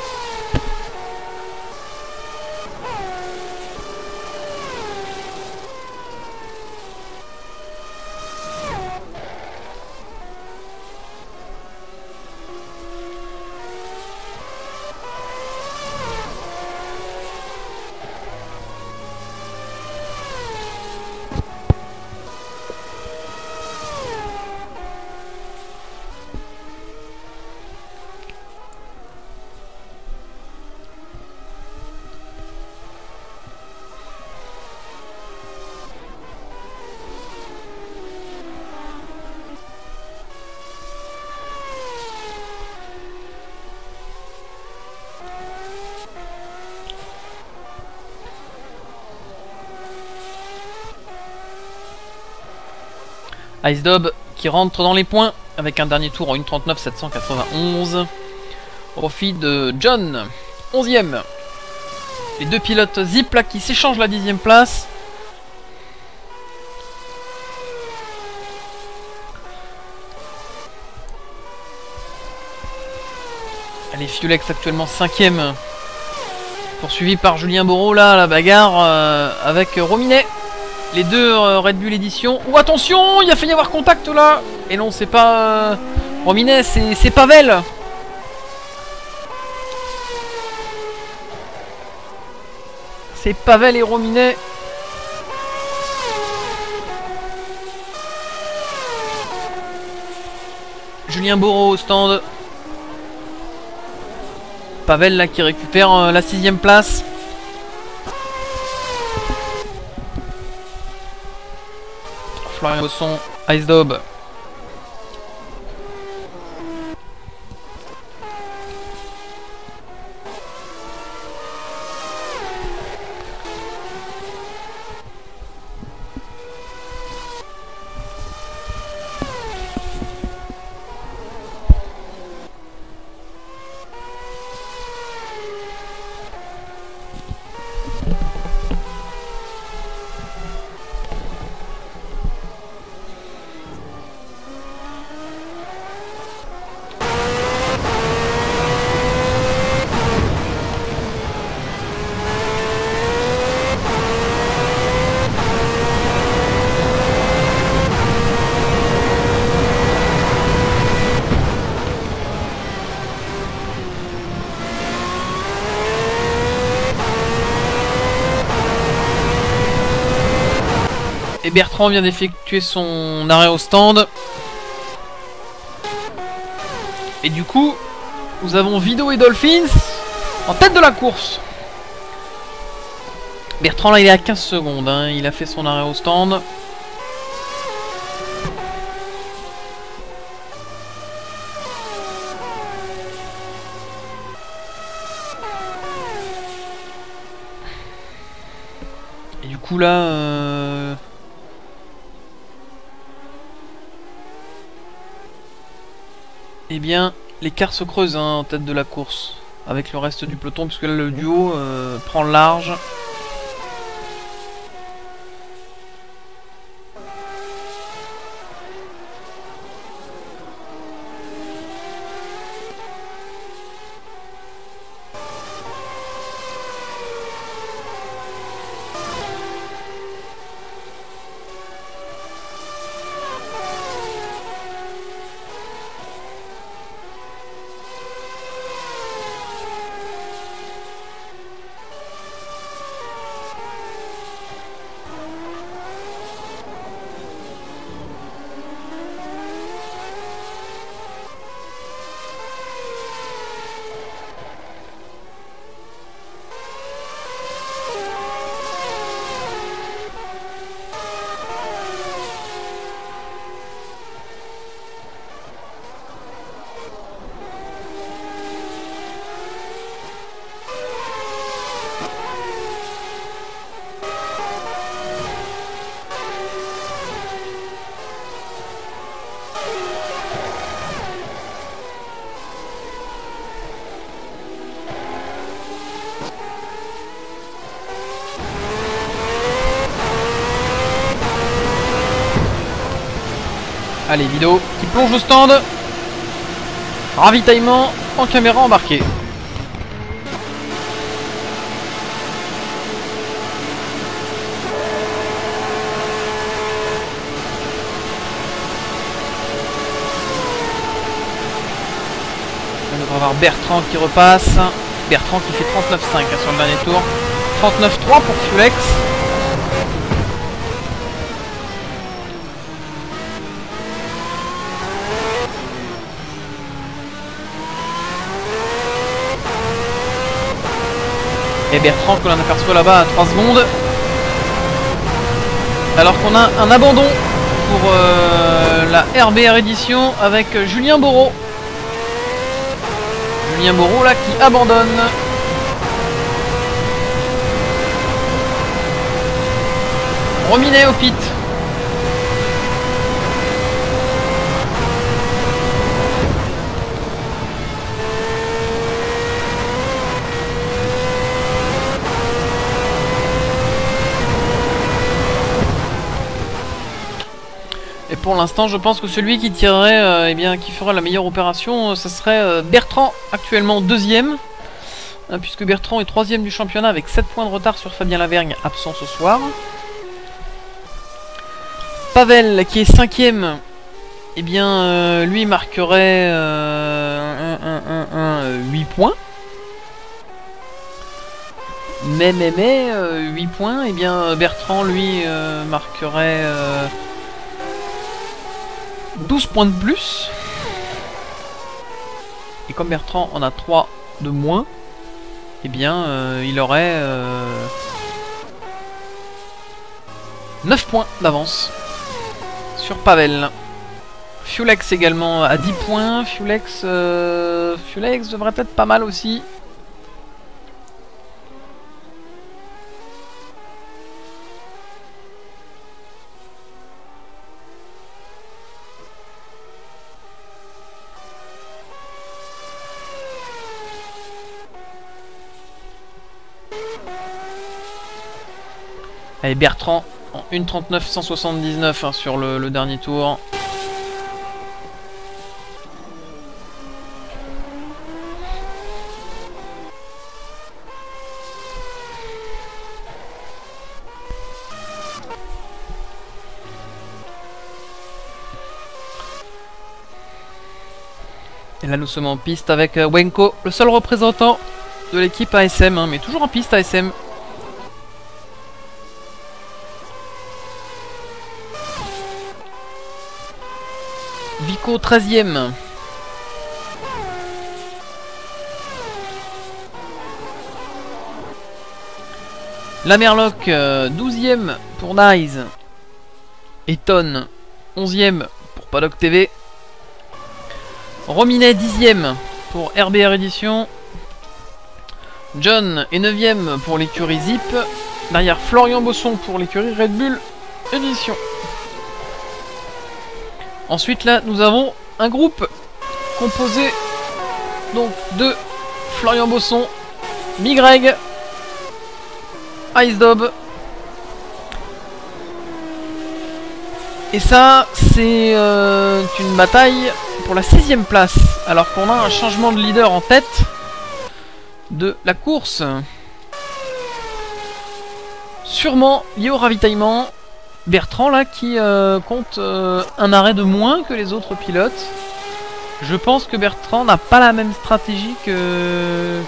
S1: Ice Dob qui rentre dans les points avec un dernier tour en une trente-neuf sept cent quatre-vingt-onze. Au profit de John, onzième. Les deux pilotes Zip là qui s'échangent la dixième place. Allez, Fulex actuellement cinquième. Poursuivi par Julien Bourreau là, la bagarre euh, avec Rominet. Les deux euh, Red Bull édition. Oh attention, il a failli y avoir contact là. Et non, c'est pas euh, Rominet, c'est Pavel. C'est Pavel et Rominet. Julien Bourreau au stand. Pavel là qui récupère euh, la sixième place. Florian Bosson, Ice Dob. Et Bertrand vient d'effectuer son arrêt au stand. Et du coup, nous avons Vido et Dolphins en tête de la course. Bertrand là il est à quinze secondes, hein. Il a fait son arrêt au stand. Et du coup là... Euh... Eh bien, l'écart se creuse hein, en tête de la course avec le reste du peloton, puisque là le duo euh, prend le large. Allez, Vido qui plonge au stand. Ravitaillement en caméra embarquée. On devrait avoir Bertrand qui repasse. Bertrand qui fait trente-neuf cinq hein, sur le dernier tour. trente-neuf trois pour Fulex. Et Bertrand que l'on aperçoit là-bas à trois secondes. Alors qu'on a un abandon pour euh, la R B R édition avec Julien Bourreau. Julien Bourreau là qui abandonne. Rominet au pit. Et pour l'instant, je pense que celui qui tirerait, euh, eh bien, qui ferait la meilleure opération, euh, ce serait euh, Bertrand, actuellement deuxième, hein, puisque Bertrand est troisième du championnat avec sept points de retard sur Fabien Lavergne, absent ce soir. Pavel, qui est cinquième, eh bien, euh, lui marquerait euh, un, un, un, un, huit points. Mais, mais, mais, euh, huit points, eh bien, Bertrand, lui, euh, marquerait... Euh, douze points de plus. Et comme Bertrand en a trois de moins, eh bien euh, il aurait euh, neuf points d'avance sur Pavel. Fulex également à dix points. Fulex, euh, Fulex devrait être pas mal aussi. Allez, Bertrand en une trente-neuf cent soixante-dix-neuf hein, sur le, le dernier tour. Et là nous sommes en piste avec euh, Wenko, le seul représentant de l'équipe A S M, hein, mais toujours en piste A S M. Vico treizième. La Merloc euh, douzième pour Nice. Eton onzième pour Paddock T V. Rominet dixième pour R B R Édition. John est neuvième pour l'écurie Zip. Derrière Florian Bosson pour l'écurie Red Bull Édition. Ensuite là nous avons un groupe composé donc de Florian Bosson, Migreg, Ice Dob. Et ça c'est euh, une bataille pour la sixième place, alors qu'on a un changement de leader en tête de la course. Sûrement lié au ravitaillement. Bertrand là qui euh, compte euh, un arrêt de moins que les autres pilotes. Je pense que Bertrand n'a pas la même stratégie que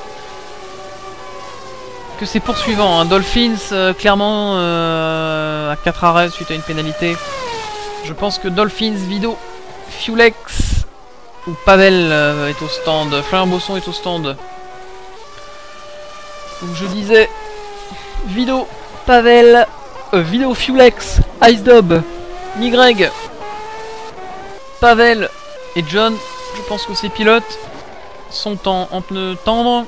S1: que ses poursuivants. Hein. Dolphins euh, clairement euh, à quatre arrêts suite à une pénalité. Je pense que Dolphins, Vido, Fulex ou Pavel euh, est au stand. Florian Bosson est au stand. Donc je disais Vido, Pavel, euh, Vido, Fulex, Ice Dob, Migreg, Pavel et John. Je pense que ces pilotes sont en, en pneus tendres.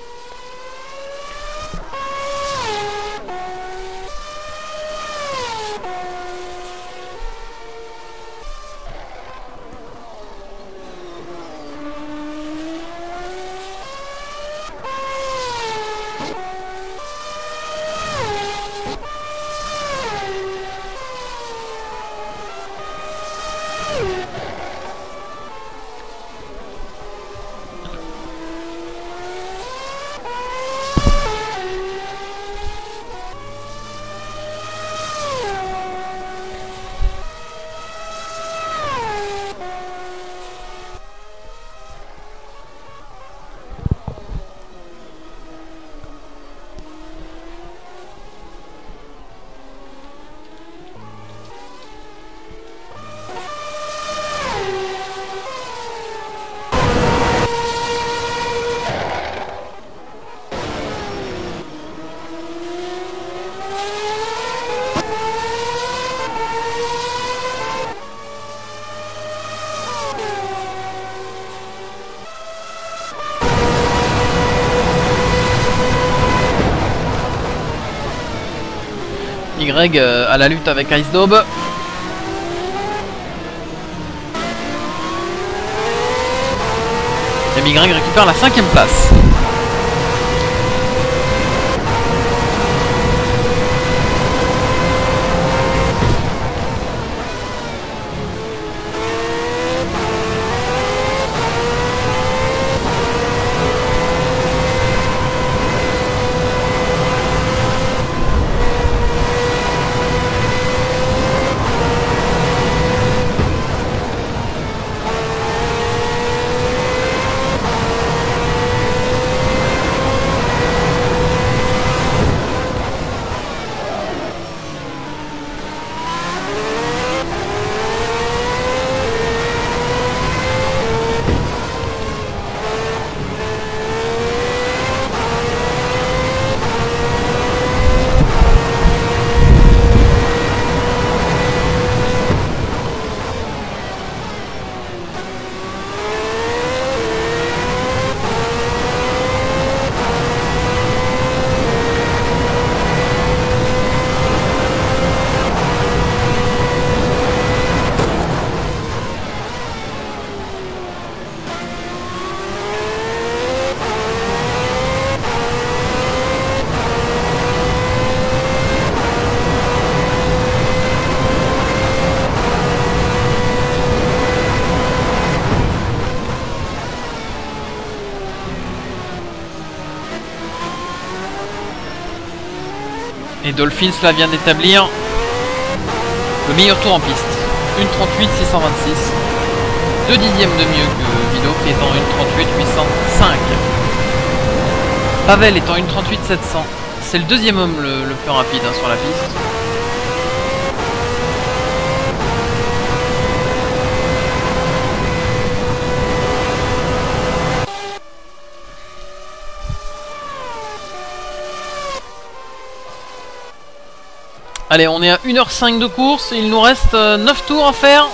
S1: Greg euh, à la lutte avec Ice Dob. Et Migreg récupère la cinquième place. Et Dolphins là vient d'établir le meilleur tour en piste. une trente-huit six cent vingt-six. deux dixièmes de mieux que Vido qui est en une trente-huit huit cent cinq. Pavel est en une trente-huit sept cents. C'est le deuxième homme le, le plus rapide hein, sur la piste. Allez, on est à une heure cinq de course, il nous reste euh, neuf tours à faire.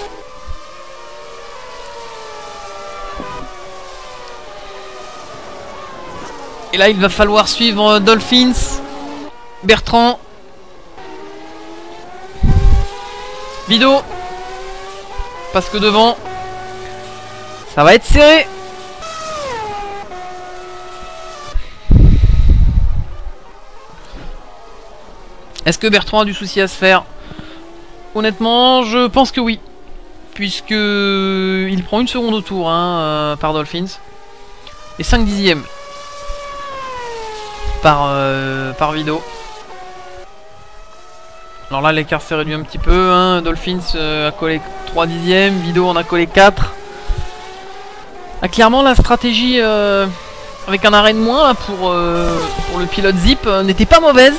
S1: Et là, il va falloir suivre Dolphins, Bertrand, Vido, parce que devant, ça va être serré. Est-ce que Bertrand a du souci à se faire? Honnêtement, je pense que oui. Puisque il prend une seconde au tour hein, euh, par Dolphins. Et cinq dixièmes par, euh, par Vido. Alors là, l'écart s'est réduit un petit peu. Hein. Dolphins euh, a collé trois dixièmes. Vido en a collé quatre. Ah, clairement, la stratégie euh, avec un arrêt de moins là, pour, euh, pour le pilote Zip euh, n'était pas mauvaise.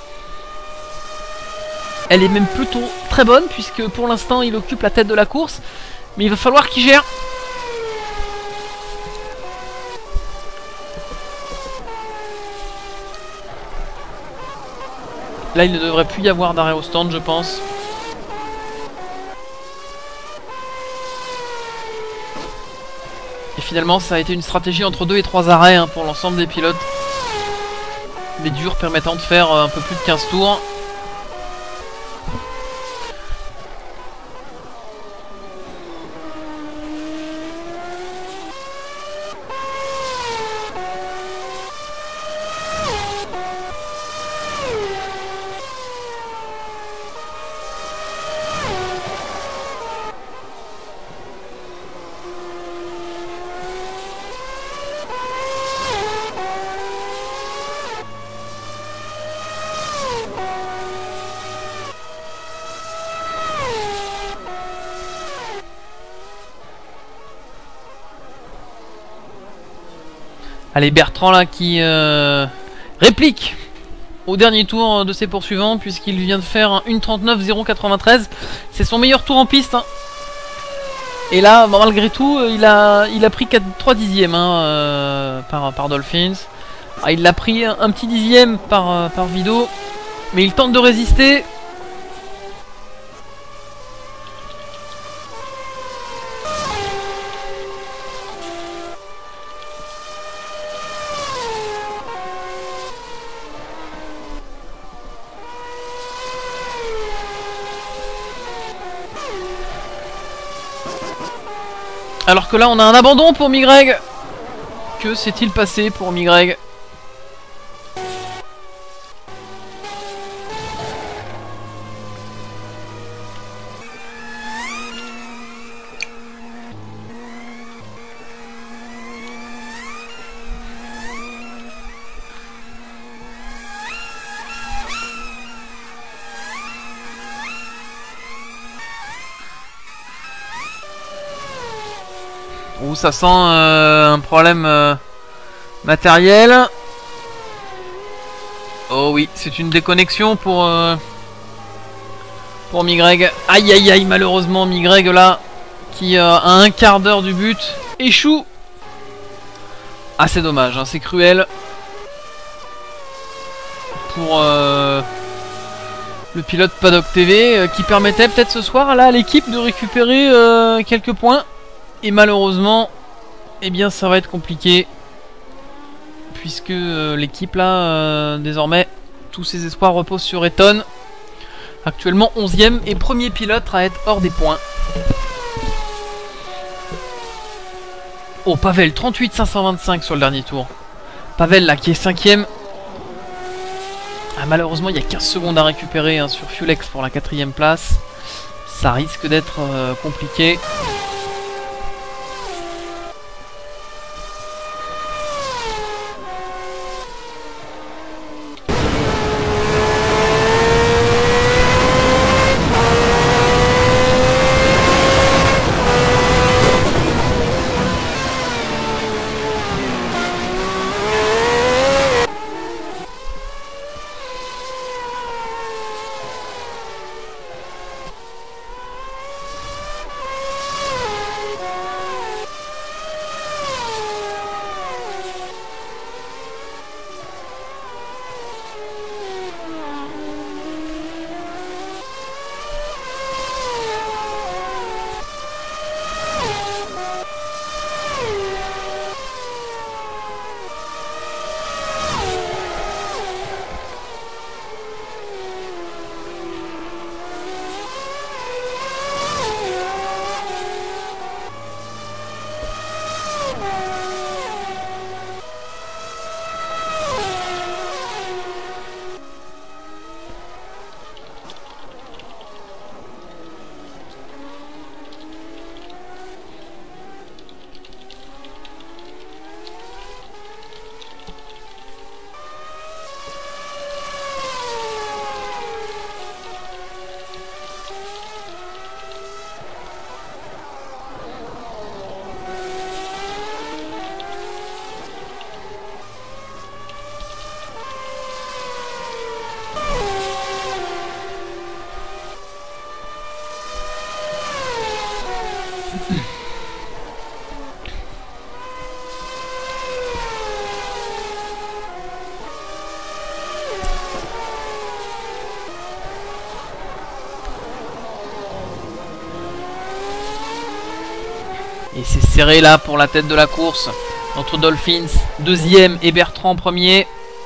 S1: Elle est même plutôt très bonne puisque pour l'instant il occupe la tête de la course. Mais il va falloir qu'il gère. Là il ne devrait plus y avoir d'arrêt au stand je pense. Et finalement ça a été une stratégie entre deux et trois arrêts hein, pour l'ensemble des pilotes. Des durs permettant de faire un peu plus de quinze tours. Allez, Bertrand là qui euh, réplique au dernier tour de ses poursuivants puisqu'il vient de faire un une trente-neuf zéro quatre-vingt-treize. C'est son meilleur tour en piste hein. Et là bon, malgré tout il a, il a pris quatre, trois dixièmes hein, euh, par, par Dolphins. Ah, il l'a pris un, un petit dixième par, euh, par Vido. Mais il tente de résister. Alors que là on a un abandon pour Migreg. Que s'est-il passé pour Migreg? Ouh, ça sent euh, un problème euh, matériel. Oh oui, c'est une déconnexion pour euh, pour Migreg. Aïe aïe aïe, malheureusement Migreg là, qui euh, à un quart d'heure du but, échoue. Ah c'est dommage, hein, c'est cruel. Pour euh, le pilote Paddock T V euh, qui permettait peut-être ce soir là à l'équipe de récupérer euh, quelques points. Et malheureusement, eh bien ça va être compliqué. Puisque euh, l'équipe là, euh, désormais, tous ses espoirs reposent sur Eton. Actuellement onzième et premier pilote à être hors des points. Oh, Pavel, trente-huit cinq cent vingt-cinq sur le dernier tour. Pavel là qui est cinquième. Ah, malheureusement, il y a quinze secondes à récupérer hein, sur Fulex pour la quatrième place. Ça risque d'être euh, compliqué. Et c'est serré là pour la tête de la course entre Dolphins deuxième et Bertrand premier.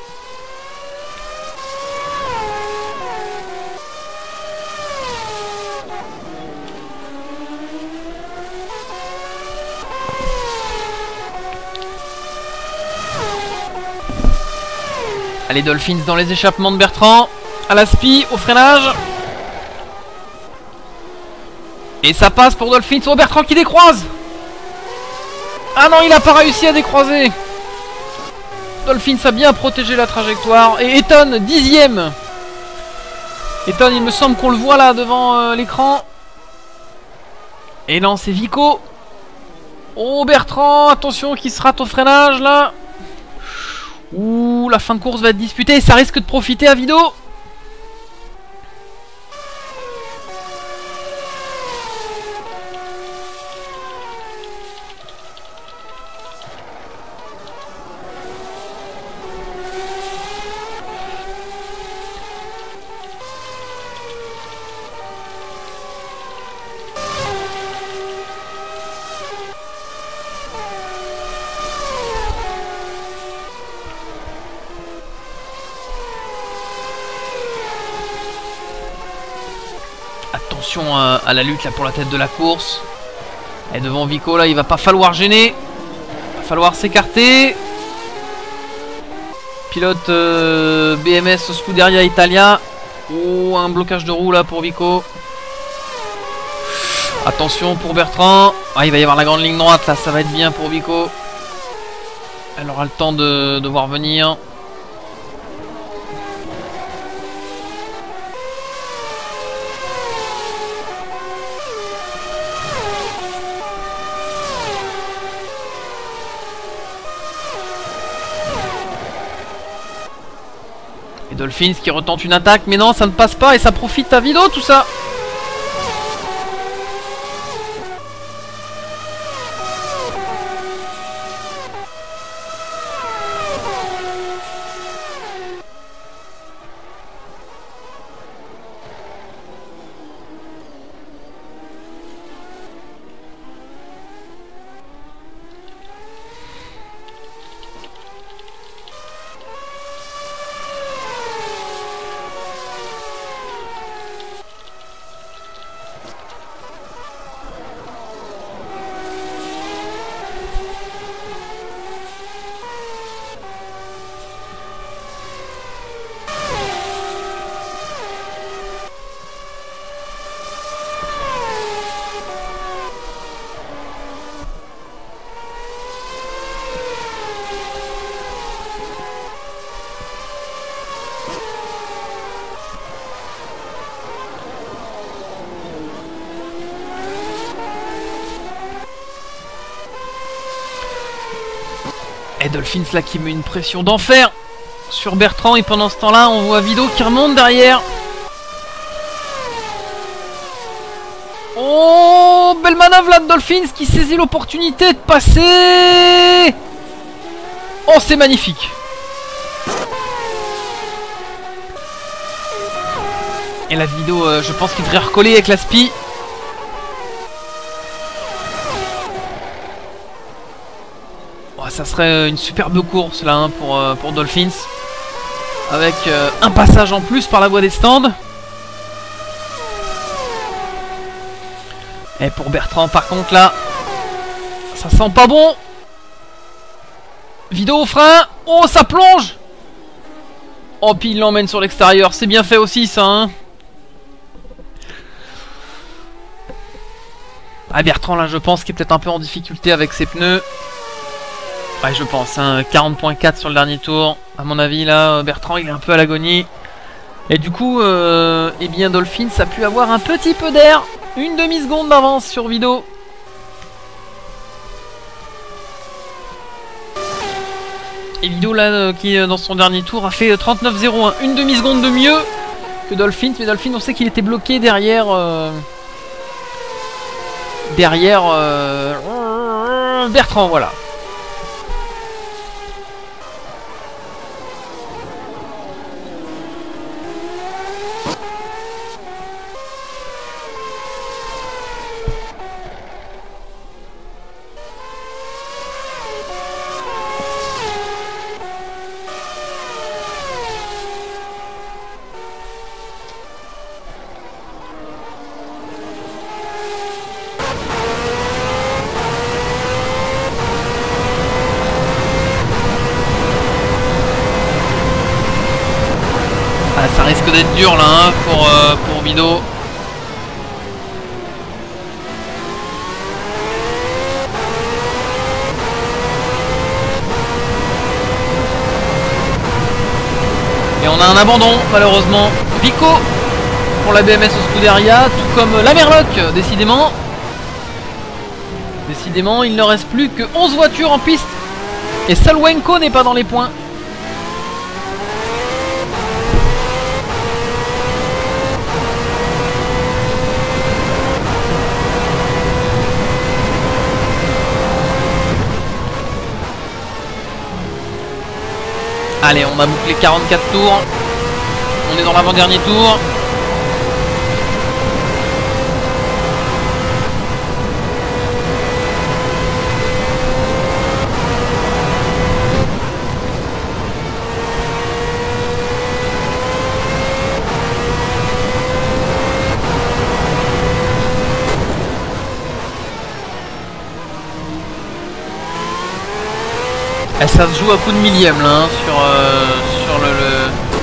S1: Allez, Dolphins dans les échappements de Bertrand. À la spi, au freinage. Et ça passe pour Dolphins. Oh, Bertrand qui décroise. Ah non, il n'a pas réussi à décroiser. Dolphins a bien protégé la trajectoire. Et Eton, dixième. Eton, il me semble qu'on le voit là devant euh, l'écran. Et non, c'est Vico. Oh, Bertrand, attention qui se rate au freinage là. Ouh, la fin de course va être disputée. Ça risque de profiter à Vido. Attention à, à la lutte là pour la tête de la course. Et devant Vico là, il va pas falloir gêner. Il va falloir s'écarter. Pilote euh, B M S Scuderia Italia. Oh, un blocage de roue là pour Vico. Attention pour Bertrand. Ah, il va y avoir la grande ligne droite là, ça va être bien pour Vico. Elle aura le temps de, de voir venir. Et Dolphins qui retente une attaque, mais non, ça ne passe pas et ça profite à Vido tout ça. Et Dolphins là qui met une pression d'enfer sur Bertrand. Et pendant ce temps là on voit Vido qui remonte derrière. Oh, belle manœuvre là de Dolphins qui saisit l'opportunité de passer. Oh, c'est magnifique. Et la Vido euh, je pense qu'il devrait recoller avec la spi. Ça serait une superbe course là hein, pour, euh, pour Dolphins. Avec euh, un passage en plus par la voie des stands. Et pour Bertrand par contre là, ça sent pas bon. Vido au frein. Oh, ça plonge. Oh, puis il l'emmène sur l'extérieur. C'est bien fait aussi ça hein. Ah, Bertrand là je pense qu'il est peut-être un peu en difficulté avec ses pneus. Ouais, je pense, hein, quarante virgule quatre sur le dernier tour. À mon avis, là, Bertrand, il est un peu à l'agonie. Et du coup, euh, eh bien, Dolphins a pu avoir un petit peu d'air. Une demi-seconde d'avance sur Vido. Et Vido, là, qui, dans son dernier tour, a fait trente-neuf zéro un. Une demi-seconde de mieux que Dolphins. Mais Dolphins, on sait qu'il était bloqué derrière... Euh, derrière... Euh, Bertrand, voilà. être dur là hein, pour, euh, pour Vido. Et on a un abandon malheureusement. Pico pour la B M S au Scuderia, tout comme la Merloc, décidément. Décidément, il ne reste plus que onze voitures en piste. Et seul Wenko n'est pas dans les points. Allez, on a bouclé quarante-quatre tours. On est dans l'avant-dernier tour. Et ça se joue à coup de millième là hein, sur, euh, sur le, le...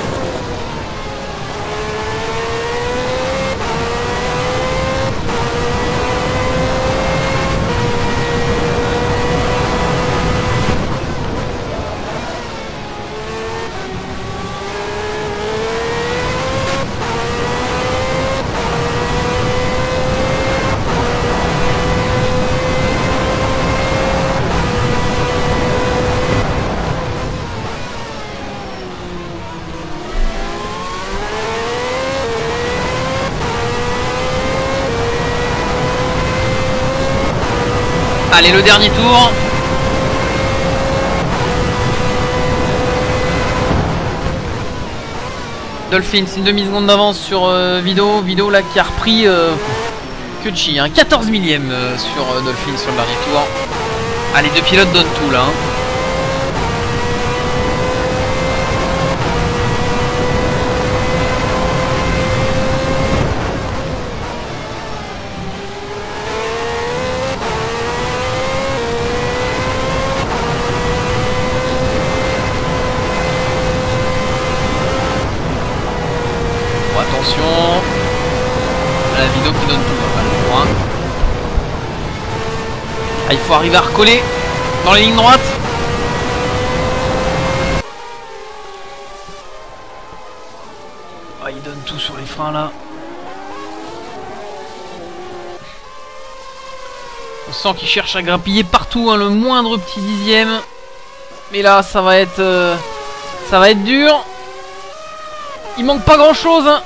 S1: Allez, le dernier tour. Dolphins, une demi-seconde d'avance sur euh, Vido. Vido là qui a repris euh, que de chi, hein, quatorze millième euh, sur euh, Dolphins sur le dernier tour. Allez, deux pilotes donnent tout là. Hein. Attention, la Vido qui donne tout. Hein. Ah, il faut arriver à recoller dans les lignes droites. Ah, il donne tout sur les freins là. On sent qu'il cherche à grappiller partout, hein, le moindre petit dixième. Mais là, ça va être, euh, ça va être dur. Il manque pas grand chose hein.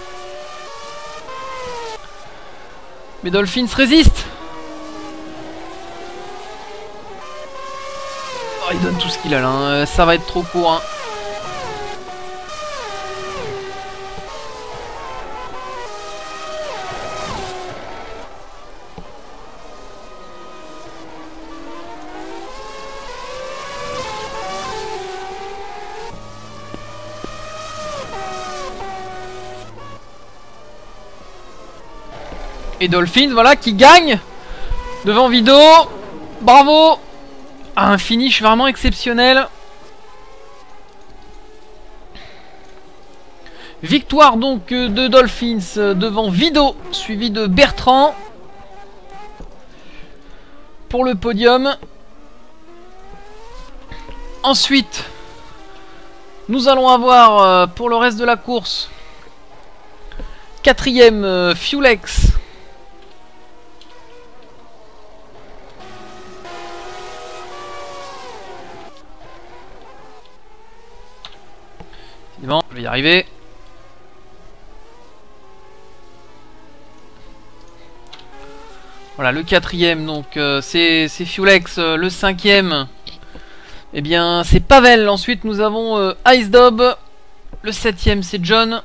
S1: Mais Dolphins résiste. Oh, il donne tout ce qu'il a là hein. Ça va être trop court hein. Et Dolphins, voilà, qui gagne devant Vido. Bravo. Un finish vraiment exceptionnel. Victoire donc de Dolphins devant Vido, suivi de Bertrand pour le podium. Ensuite, nous allons avoir pour le reste de la course quatrième Fuelex. Bon, je vais y arriver. Voilà, le quatrième, donc euh, c'est Fuelex. Euh, le cinquième, eh bien c'est Pavel. Ensuite nous avons euh, Ice Dob. Le septième c'est John.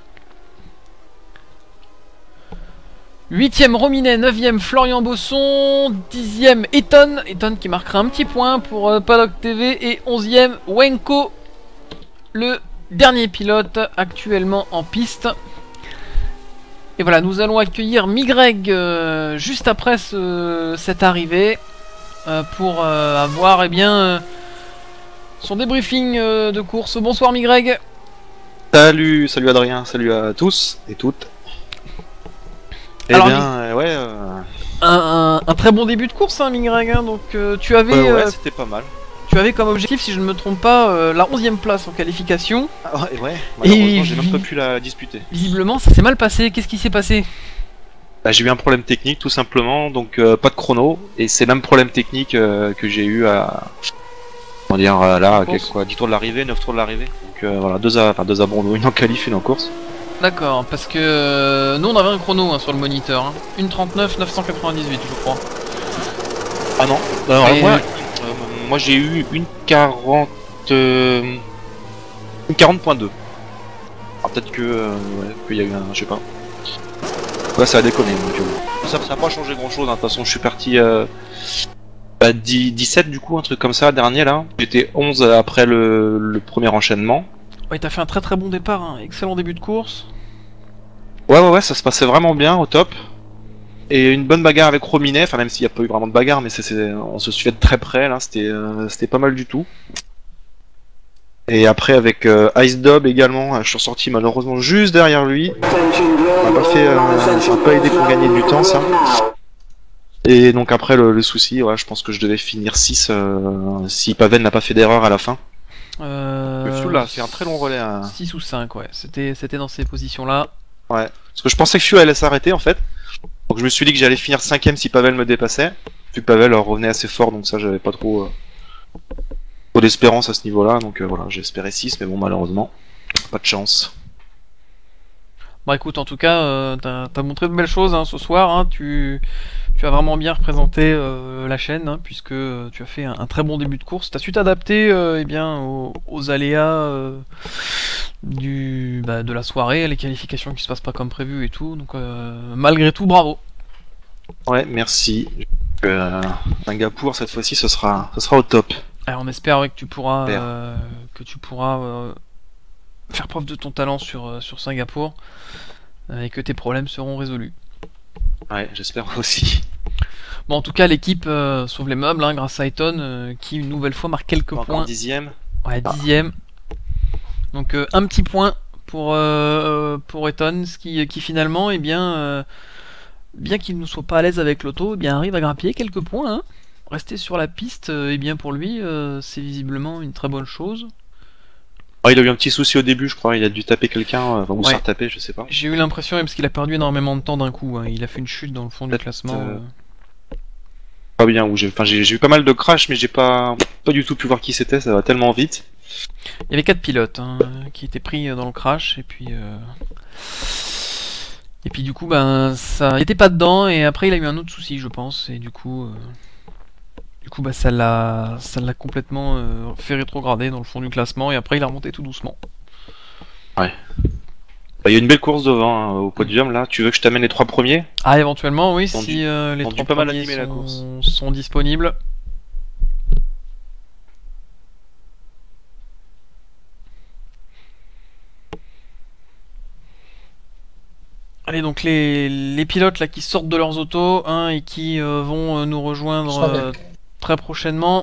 S1: Huitième Rominet. Neuvième Florian Bosson. Dixième Eton. Eton qui marquera un petit point pour euh, Paddock T V. Et onzième Wenko, le dernier pilote actuellement en piste. Et voilà, nous allons accueillir Migreg euh, juste après ce, cette arrivée euh, pour euh, avoir eh bien, euh, son débriefing euh, de course. Bonsoir Migreg.
S2: Salut, salut Adrien, salut à tous et toutes. Eh
S1: Alors,
S2: bien, euh, ouais, euh,
S1: Un, un- un très bon début de course, hein, Mingrag, hein, donc euh, tu avais,
S2: ouais, ouais,
S1: euh,
S2: c'était pas mal.
S1: tu avais comme objectif, si je ne me trompe pas, euh, la onzième place en qualification.
S2: Ah, ouais, ouais, malheureusement,
S1: Et
S2: j'ai même
S1: vi-
S2: pas pu la disputer.
S1: Visiblement, ça s'est mal passé. Qu'est-ce qui s'est passé?
S2: Bah, j'ai eu un problème technique tout simplement, donc euh, pas de chrono, et c'est le même problème technique euh, que j'ai eu à, comment dire, euh, là, à
S1: Course.
S2: quelques, quoi, dix tours de l'arrivée, neuf tours de l'arrivée. Donc euh, voilà, deux, à, enfin, deux abandons, une en qualif, une en course.
S1: D'accord, parce que euh, nous on avait un chrono hein, sur le moniteur. Hein. une trente-neuf neuf cent quatre-vingt-dix-huit, je crois.
S2: Ah non, alors
S1: Et-
S2: moi, euh, moi j'ai eu une quarante, euh, une quarante point deux. Alors peut-être que, euh, ouais, qu'il y a eu un, je sais pas. Ouais, ça a déconné. Donc, euh, ça n'a pas changé grand chose. De toute façon, je suis parti euh, à dix, dix-sept du coup, un truc comme ça, dernier là. J'étais onze après le, le premier enchaînement.
S1: Ouais, t'as fait un très très bon départ, hein. Excellent début de course.
S2: Ouais, ouais, ouais, ça se passait vraiment bien, au top. Et une bonne bagarre avec Rominet, enfin même s'il n'y a pas eu vraiment de bagarre, mais c'est, c'est- on se suivait de très près là, c'était, euh, c'était pas mal du tout. Et après avec euh, Ice Dob également, je suis sorti malheureusement juste derrière lui. Ça n'a pas fait, euh, ça n'a pas aidé pour gagner du temps ça. Et donc après le, le souci, ouais, je pense que je devais finir six euh, si Pavel n'a pas fait d'erreur à la fin.
S1: Euh...
S2: Le Fuel a fait un très long relais. Hein.
S1: six ou cinq, ouais. C'était c'était dans ces positions-là.
S2: Ouais. Parce que je pensais que Fuel allait s'arrêter en fait. Donc je me suis dit que j'allais finir cinquième si Pavel me dépassait. Puis Pavel euh, revenait assez fort, donc ça j'avais pas trop, euh, trop d'espérance à ce niveau-là. Donc euh, voilà, j'ai espéré six, mais bon malheureusement, pas de chance.
S1: Bah écoute, en tout cas, euh, t'as t'as montré de belles choses hein, ce soir. Hein. Tu, tu as vraiment bien représenté euh, la chaîne, hein, puisque euh, tu as fait un, un très bon début de course. T'as su t'adapter euh, eh bien, aux, aux aléas euh, du, bah, de la soirée, les qualifications qui se passent pas comme prévu et tout. Donc euh, malgré tout, bravo.
S2: Ouais, merci. Euh, Singapour cette fois-ci, ce sera, ce sera au top.
S1: Alors, on espère ouais, que tu pourras,
S2: Super.
S1: euh, que tu pourras euh, faire preuve de ton talent sur, euh, sur Singapour euh, et que tes problèmes seront résolus.
S2: Ouais, j'espère aussi.
S1: Bon, en tout cas, l'équipe euh, sauve les meubles hein, grâce à Eton euh, qui une nouvelle fois marque quelques
S2: Encore
S1: points.
S2: dixième.
S1: Ouais, dixième. Donc euh, un petit point pour euh, pour Eton, ce qui, qui finalement, eh bien, euh, bien qu'il ne soit pas à l'aise avec l'auto, eh bien arrive à grappiller quelques points. Hein. Rester sur la piste, euh, eh bien pour lui, euh, c'est visiblement une très bonne chose.
S2: Oh, il a eu un petit souci au début, je crois. Il a dû taper quelqu'un, euh, enfin, ou
S1: Ouais.
S2: se retaper, je sais pas.
S1: J'ai eu l'impression, ouais, parce qu'il a perdu énormément de temps d'un coup. Hein. Il a fait une chute dans le fond du
S2: Peut-être,
S1: classement.
S2: euh,
S1: euh.
S2: Pas bien. Ou j'ai, enfin, j'ai, j'ai eu pas mal de crash, mais j'ai pas, pas du tout pu voir qui c'était. Ça va tellement vite.
S1: Il y avait quatre pilotes hein, qui étaient pris dans le crash et puis euh... et puis du coup ben ça il était pas dedans et après il a eu un autre souci je pense et du coup euh... du coup bah ça l'a ça l'a complètement euh, fait rétrograder dans le fond du classement et après il a remonté tout doucement.
S2: Ouais. Bah, il y a une belle course devant hein, au podium là. Tu veux que je t'amène les trois premiers?
S1: Ah éventuellement oui
S2: Ils ont
S1: si
S2: dû-
S1: euh, les
S2: ils ont dû
S1: trois
S2: pas mal
S1: premiers
S2: animer la course.
S1: sont... sont disponibles. Allez donc les, les pilotes là qui sortent de leurs autos hein, et qui euh, vont euh, nous rejoindre euh, très prochainement.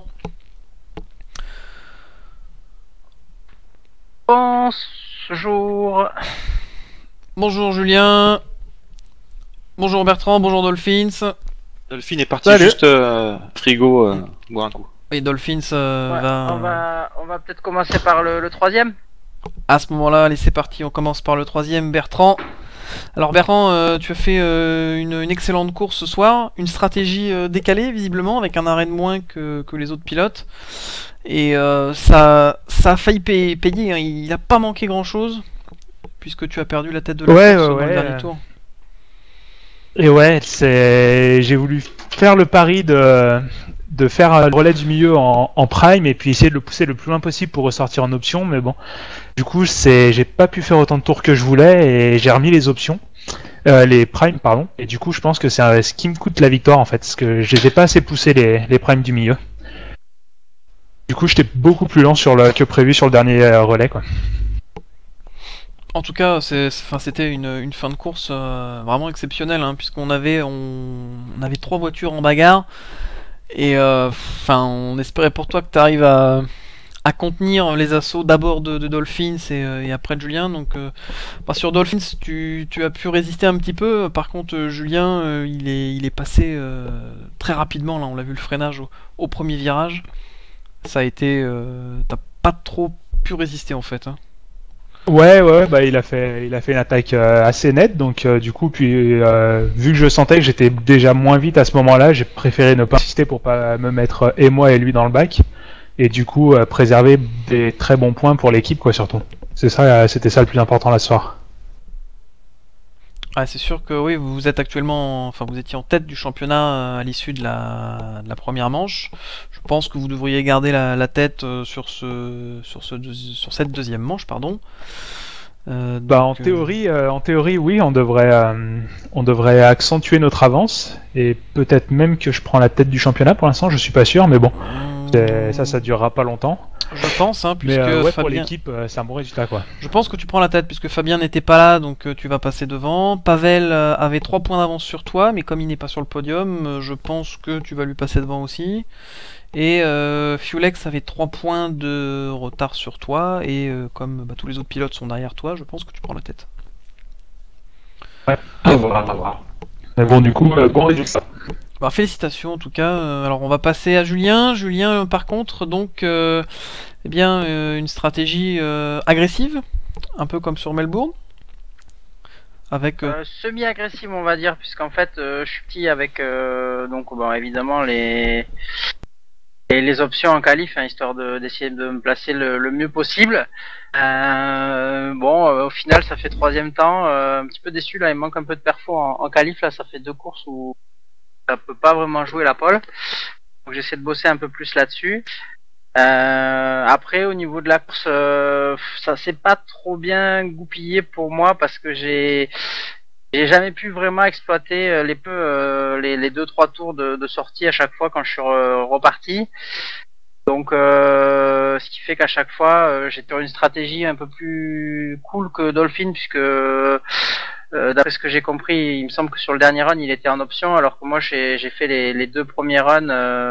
S3: Bonjour.
S1: Bonjour Julien. Bonjour Bertrand, bonjour Dolphins.
S2: Dolphine est parti
S3: Salut.
S2: juste euh, frigo euh, boire un coup.
S1: Et Dolphins euh,
S3: Ouais,
S1: va...
S3: on va, on va peut-être commencer par le, le troisième.
S1: À ce moment-là, allez c'est parti, on commence par le troisième, Bertrand. Alors Bertrand, euh, tu as fait euh, une, une excellente course ce soir, une stratégie euh, décalée visiblement, avec un arrêt de moins que, que les autres pilotes. Et euh, ça, ça a failli payer, payer hein. Il n'a pas manqué grand-chose, puisque tu as perdu la tête de la
S4: Ouais,
S1: course
S4: ouais,
S1: dans le
S4: ouais,
S1: dernier
S4: euh,
S1: tour.
S4: Et ouais, c'est j'ai voulu faire le pari de de faire euh, le relais du milieu en, en prime et puis essayer de le pousser le plus loin possible pour ressortir en option, mais bon, du coup c'est j'ai pas pu faire autant de tours que je voulais et j'ai remis les options, euh, les primes pardon, et du coup je pense que c'est euh, ce qui me coûte la victoire en fait, parce que je les ai pas assez poussés les les primes du milieu. Du coup j'étais beaucoup plus lent sur le que prévu sur le dernier euh, relais quoi.
S1: En tout cas, c'est, c'est- enfin, c'était une, une fin de course euh, vraiment exceptionnelle, hein, puisqu'on avait, on, on avait trois voitures en bagarre, et euh, enfin, on espérait pour toi que tu arrives à, à contenir les assauts d'abord de, de Dolphins et, euh, et après de Julien. Donc euh, bah, sur Dolphins, tu, tu as pu résister un petit peu. Par contre, euh, Julien, euh, il, est, il est passé euh, très rapidement. Là, on l'a vu le freinage au, au premier virage. Ça a été, euh, t'as pas trop pu résister en fait. Hein.
S4: Ouais, ouais, bah il a fait, il a fait une attaque euh, assez nette, donc euh, du coup, puis euh, vu que je sentais que j'étais déjà moins vite à ce moment-là, j'ai préféré ne pas insister pour pas me mettre euh, et moi et lui dans le bac, et du coup euh, préserver des très bons points pour l'équipe, quoi, surtout. C'est ça, euh, c'était ça le plus important là ce soir.
S1: Ah, c'est sûr que oui, vous êtes actuellement, enfin vous étiez en tête du championnat à l'issue de la, de la première manche. Je pense que vous devriez garder la, la tête euh, sur ce, sur ce, sur cette deuxième manche, pardon. Euh,
S4: Bah en
S1: donc, euh,
S4: théorie, euh, en théorie, oui, on devrait, euh, on devrait accentuer notre avance et peut-être même que je prends la tête du championnat. Pour l'instant, je suis pas sûr, mais bon, c'est- ça, ça durera pas longtemps.
S1: Je pense, hein, puisque
S4: Mais euh, ouais, pour
S1: Fabien...
S4: l'équipe, euh, c'est un bon résultat, quoi.
S1: Je pense que tu prends la tête puisque Fabien n'était pas là, donc euh, tu vas passer devant. Pavel euh, avait trois points d'avance sur toi, mais comme il n'est pas sur le podium, euh, je pense que tu vas lui passer devant aussi. Et euh, Fulex avait trois points de retard sur toi, et euh, comme bah, tous les autres pilotes sont derrière toi, je pense que tu prends la tête.
S4: Ouais, à voir, à voir. Mais bon, du coup, euh, bon résultat.
S1: Bah, félicitations en tout cas. Euh, alors on va passer à Julien. Julien, euh, par contre, donc, euh, eh bien, euh, une stratégie euh, agressive, un peu comme sur Melbourne. Avec euh,
S3: Euh, semi-agressive, on va dire, puisqu'en fait, euh, je suis petit avec, euh, donc, bon, évidemment, les, les, les options en qualif, hein, histoire de, d'essayer de me placer le, le mieux possible. Euh, bon, euh, au final, ça fait troisième temps, euh, un petit peu déçu, là, il me manque un peu de perfo en, en qualif, là, ça fait deux courses où ça peut pas vraiment jouer la pole. Donc, j'essaie de bosser un peu plus là-dessus. Euh, après, au niveau de la course, euh, ça s'est pas trop bien goupillé pour moi parce que j'ai j'ai jamais pu vraiment exploiter euh, les peu euh, les, les deux trois tours de, de sortie à chaque fois quand je suis re- reparti. Donc, euh, ce qui fait qu'à chaque fois, euh, j'ai sur une stratégie un peu plus cool que Dolphin puisque euh, d'après ce que j'ai compris, il me semble que sur le dernier run, il était en option, alors que moi, j'ai, j'ai fait les, les deux premiers runs,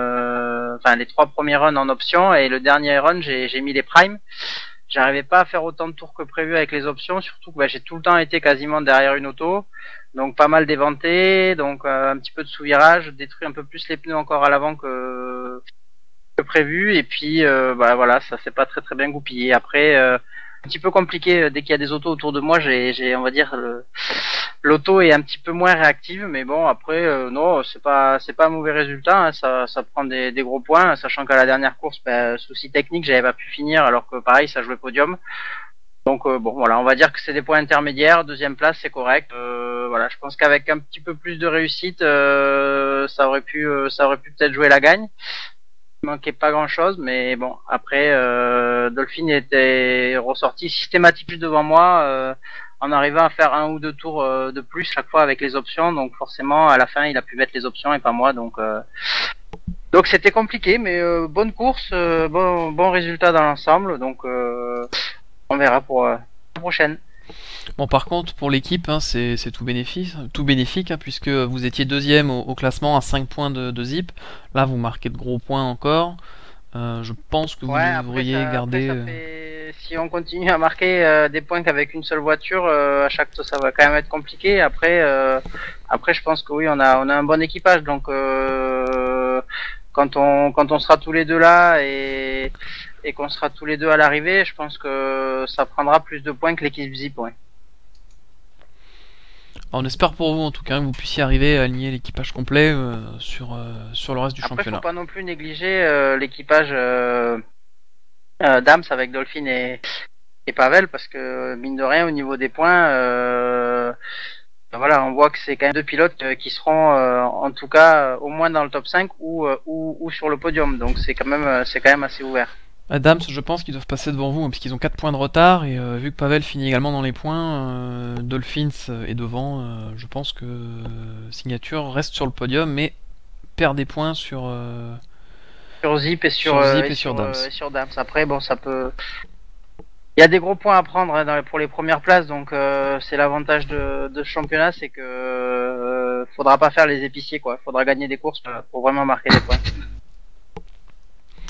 S3: euh, enfin les trois premiers runs en option, et le dernier run, j'ai, j'ai mis les primes. J'arrivais pas à faire autant de tours que prévu avec les options, surtout que bah, j'ai tout le temps été quasiment derrière une auto, donc pas mal d'éventé, donc euh, un petit peu de sous-virage, détruit un peu plus les pneus encore à l'avant que, que prévu, et puis euh, bah voilà, ça s'est pas très très bien goupillé. Après. Euh, un petit peu compliqué dès qu'il y a des autos autour de moi, j'ai, j'ai on va dire le, l'auto est un petit peu moins réactive, mais bon après euh, non, c'est pas c'est pas un mauvais résultat, hein, ça ça prend des, des gros points, sachant qu'à la dernière course, ben, souci technique, j'avais pas pu finir, alors que pareil ça jouait podium. Donc euh, bon voilà, on va dire que c'est des points intermédiaires, deuxième place c'est correct. Euh, voilà, je pense qu'avec un petit peu plus de réussite, euh, ça aurait pu euh, ça aurait pu peut-être jouer la gagne. Il manquait pas grand chose, mais bon après euh, Dolphin était ressorti systématiquement devant moi euh, en arrivant à faire un ou deux tours euh, de plus chaque fois avec les options, donc forcément à la fin il a pu mettre les options et pas moi, donc euh... donc c'était compliqué, mais euh, bonne course, euh, bon bon résultat dans l'ensemble, donc euh, on verra pour euh, la prochaine.
S1: Bon, par contre, pour l'équipe, hein, c'est, c'est tout bénéfice, tout bénéfique, hein, puisque vous étiez deuxième au, au classement à cinq points de, de zip. Là, vous marquez de gros points encore. Euh, je pense que vous
S3: Ouais,
S1: devriez
S3: après, ça,
S1: garder.
S3: après, ça fait... Si on continue à marquer euh, des points qu'avec une seule voiture, euh, à chaque tour, ça va quand même être compliqué. Après, euh, après, je pense que oui, on a, on a un bon équipage. Donc, euh, quand on, quand on sera tous les deux là et, et qu'on sera tous les deux à l'arrivée, je pense que ça prendra plus de points que l'équipe Zip. Ouais.
S1: On espère pour vous en tout cas que vous puissiez arriver à aligner l'équipage complet euh, sur, euh, sur le reste du
S3: Après,
S1: championnat.
S3: faut pas non plus négliger euh, l'équipage euh, euh, Dams avec Dolphin et, et Pavel, parce que mine de rien au niveau des points, euh, ben voilà, on voit que c'est quand même deux pilotes euh, qui seront euh, en tout cas euh, au moins dans le top cinq ou, euh, ou, ou sur le podium, donc c'est quand même euh, c'est quand même assez ouvert.
S1: Adams, je pense qu'ils doivent passer devant vous, hein, parce qu'ils ont quatre points de retard, et euh, vu que Pavel finit également dans les points, euh, Dolphins est devant, euh, je pense que euh, Signature reste sur le podium, mais perd des points sur... Euh,
S3: sur Zip et sur,
S1: sur,
S3: euh,
S1: Zip
S3: et
S1: et sur
S3: sur,
S1: Dams.
S3: euh, et sur Dams. Après, bon, ça peut... Il y a des gros points à prendre hein, dans les, pour les premières places, donc euh, c'est l'avantage de, de ce championnat, c'est que euh, faudra pas faire les épiciers, quoi. Faudra gagner des courses pour vraiment marquer des points.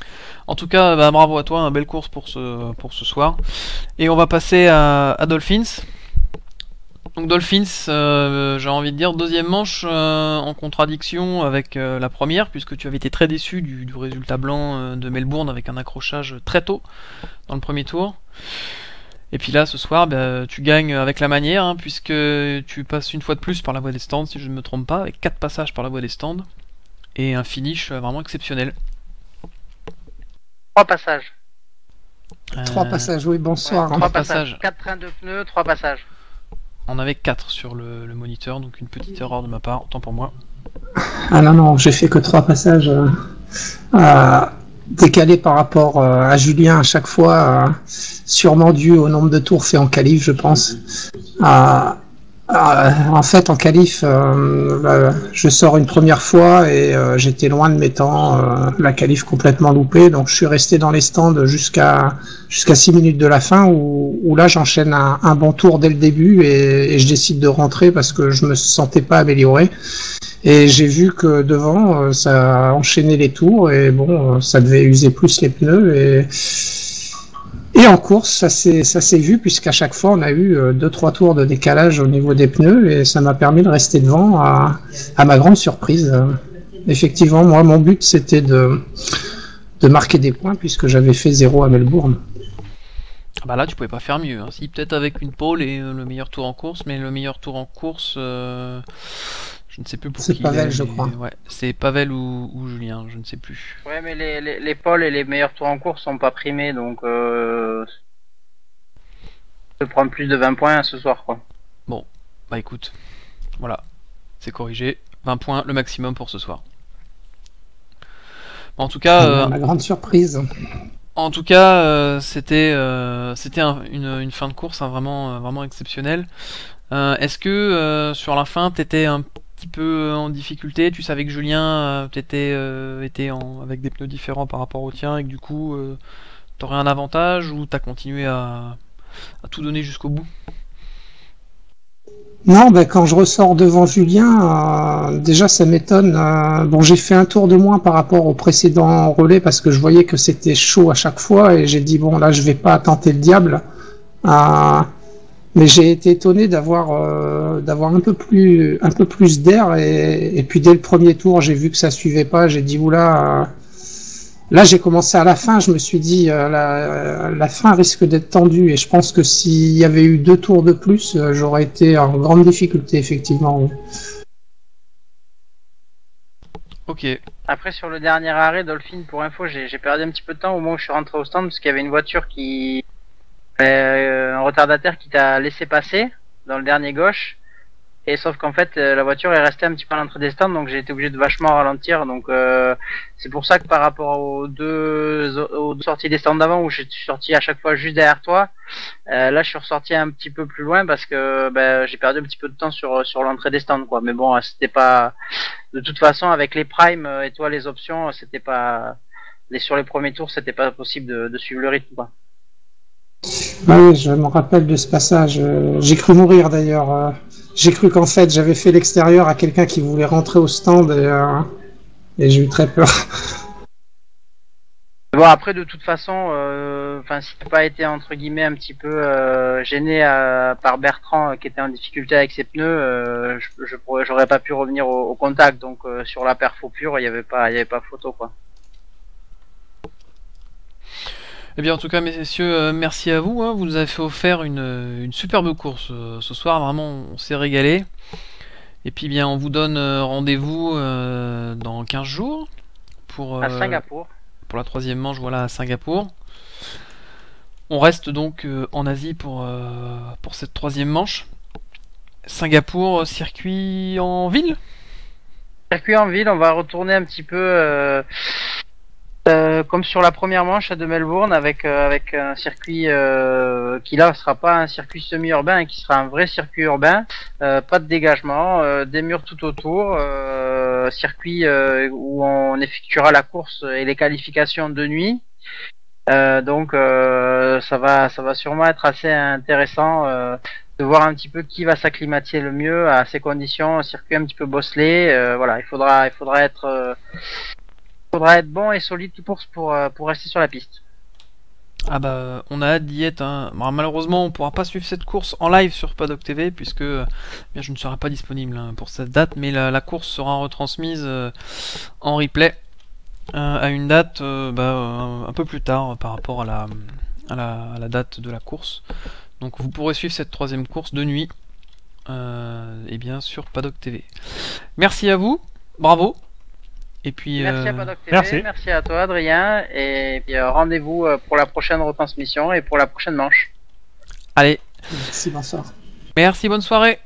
S1: En tout cas, bah, bravo à toi, une belle course pour ce, pour ce soir. Et on va passer à, à Dolphins. Donc Dolphins, euh, j'ai envie de dire, deuxième manche euh, en contradiction avec euh, la première, puisque tu avais été très déçu du, du résultat blanc euh, de Melbourne avec un accrochage très tôt dans le premier tour. Et puis là, ce soir, bah, tu gagnes avec la manière, hein, puisque tu passes une fois de plus par la voie des stands, si je ne me trompe pas, avec quatre passages par la voie des stands, et un finish euh, vraiment exceptionnel.
S3: Trois passages.
S1: Euh,
S5: Trois passages, oui, bonsoir.
S3: Ouais,
S5: hein.
S3: trois
S1: passages.
S3: passages. Quatre trains de pneus, trois passages.
S1: On avait quatre sur le, le moniteur, donc une petite erreur de ma part, autant pour moi.
S5: Ah non, non, j'ai fait que trois passages euh, euh, décalés par rapport euh, à Julien à chaque fois, euh, sûrement dû au nombre de tours faits en qualif, je pense. Euh, euh, en fait, en qualif, euh, euh, je sors une première fois et euh, j'étais loin de mes temps, euh, la qualif complètement loupée, donc je suis resté dans les stands jusqu'à jusqu'à six minutes de la fin où, où là j'enchaîne un, un bon tour dès le début et, et je décide de rentrer parce que je me sentais pas amélioré. Et j'ai vu que devant, euh, ça a enchaîné les tours et bon, euh, ça devait user plus les pneus. Et, et en course, ça s'est ça s'est vu puisqu'à chaque fois, on a eu euh, deux trois tours de décalage au niveau des pneus et ça m'a permis de rester devant à, à ma grande surprise. Euh, effectivement, moi, mon but, c'était de, de marquer des points puisque j'avais fait zéro à Melbourne.
S1: Ah bah là, tu pouvais pas faire mieux. Hein. Si, peut-être avec une pole et euh, le meilleur tour en course, mais le meilleur tour en course... Euh... Je ne sais plus pour
S5: C'est
S1: qui.
S5: Pavel,
S1: il est,
S5: je
S1: mais-
S5: crois.
S1: Ouais, c'est Pavel ou, ou Julien, je ne sais plus.
S3: Ouais, mais les, les, les pôles et les meilleurs tours en course sont pas primés, donc euh, je peux prendre plus de vingt points ce soir, quoi.
S1: Bah écoute, voilà, c'est corrigé. vingt points, le maximum pour ce soir. En tout cas, euh,
S5: À ma grande surprise.
S1: en tout cas, euh, c'était euh, c'était un- une, une fin de course hein, vraiment euh, vraiment exceptionnelle. Euh, Est-ce que euh, sur la fin, t'étais un petit peu en difficulté? Tu savais que Julien euh, t'étais euh, était en, avec des pneus différents par rapport au tien et que du coup, euh, t'aurais un avantage ou t'as continué à, à tout donner jusqu'au bout?
S5: Non, ben, quand je ressors devant Julien, euh, déjà ça m'étonne. euh, bon, j'ai fait un tour de moins par rapport au précédent relais parce que je voyais que c'était chaud à chaque fois et j'ai dit bon là je vais pas tenter le diable. Euh, mais j'ai été étonné d'avoir euh, d'avoir un peu plus un peu plus d'air et, et puis dès le premier tour j'ai vu que ça suivait pas. J'ai dit oula. Euh, Là, j'ai commencé à la fin, je me suis dit, euh, la, la fin risque d'être tendue, et je pense que s'il y avait eu deux tours de plus, euh, j'aurais été en grande difficulté, effectivement.
S1: Ok.
S3: Après, sur le dernier arrêt, Dolphin, pour info, j'ai j'ai perdu un petit peu de temps au moment où je suis rentré au stand parce qu'il y avait une voiture qui. Euh, un retardataire qui t'a laissé passer dans le dernier gauche. Et sauf qu'en fait, euh, la voiture est restée un petit peu à l'entrée des stands, donc j'ai été obligé de vachement ralentir. Donc euh, c'est pour ça que par rapport aux deux, aux deux sorties des stands d'avant où je suis sorti à chaque fois juste derrière toi, euh, là je suis ressorti un petit peu plus loin parce que ben, j'ai perdu un petit peu de temps sur sur l'entrée des stands, quoi. Mais bon, c'était pas. De toute façon, avec les primes et toi les options, c'était pas. Les sur les premiers tours, c'était pas possible de, de suivre le rythme, quoi.
S5: Ah oui, je me rappelle de ce passage. euh, J'ai cru mourir d'ailleurs. euh, J'ai cru qu'en fait j'avais fait l'extérieur à quelqu'un qui voulait rentrer au stand et, euh, et j'ai eu très peur.
S3: Bon, après, de toute façon, euh, enfin, si t'as pas été entre guillemets un petit peu euh, gêné à- par Bertrand euh, qui était en difficulté avec ses pneus, euh, je, je pourrais, j'aurais pas pu revenir au, au contact. Donc euh, sur la perfo pure, il y avait pas, il y avait pas photo, quoi.
S1: Eh bien, en tout cas, messieurs, euh, merci à vous. Hein. Vous nous avez fait offert une, une superbe course euh, ce soir. Vraiment, on s'est régalé. Et puis, bien, on vous donne euh, rendez-vous euh, dans quinze jours pour,
S3: À
S1: euh,
S3: Singapour.
S1: pour la troisième manche. Voilà, à Singapour. On reste donc euh, en Asie pour, euh, pour cette troisième manche. Singapour, circuit en ville.
S3: Circuit en ville, on va retourner un petit peu euh, euh, comme sur la première manche de Melbourne avec euh, avec un circuit euh, qui là sera pas un circuit semi-urbain, qui sera un vrai circuit urbain, euh, pas de dégagement, euh, des murs tout autour, euh, circuit euh, où on effectuera la course et les qualifications de nuit. Euh, donc euh, ça va ça va sûrement être assez intéressant euh, de voir un petit peu qui va s'acclimater le mieux à ces conditions, un circuit un petit peu bosselé. Euh, voilà, il faudra il faudra être euh, Faudra être bon et solide pour, pour, euh, pour rester sur la piste.
S1: Ah bah on a hâte d'y être, hein. Bon, malheureusement on pourra pas suivre cette course en live sur Paddock T V puisque euh, bien, je ne serai pas disponible hein, pour cette date, mais la, la course sera retransmise euh, en replay euh, à une date euh, bah, euh, un peu plus tard euh, par rapport à la, à, la, à la date de la course. Donc vous pourrez suivre cette troisième course de nuit euh, et bien sur Paddock T V. Merci à vous, bravo. Et puis,
S3: merci
S1: euh...
S3: à Paddock T V,
S4: merci.
S3: merci à toi Adrien, et puis euh, rendez-vous euh, pour la prochaine retransmission et pour la prochaine manche.
S1: Allez,
S5: Merci, bonsoir.
S1: merci, bonne soirée.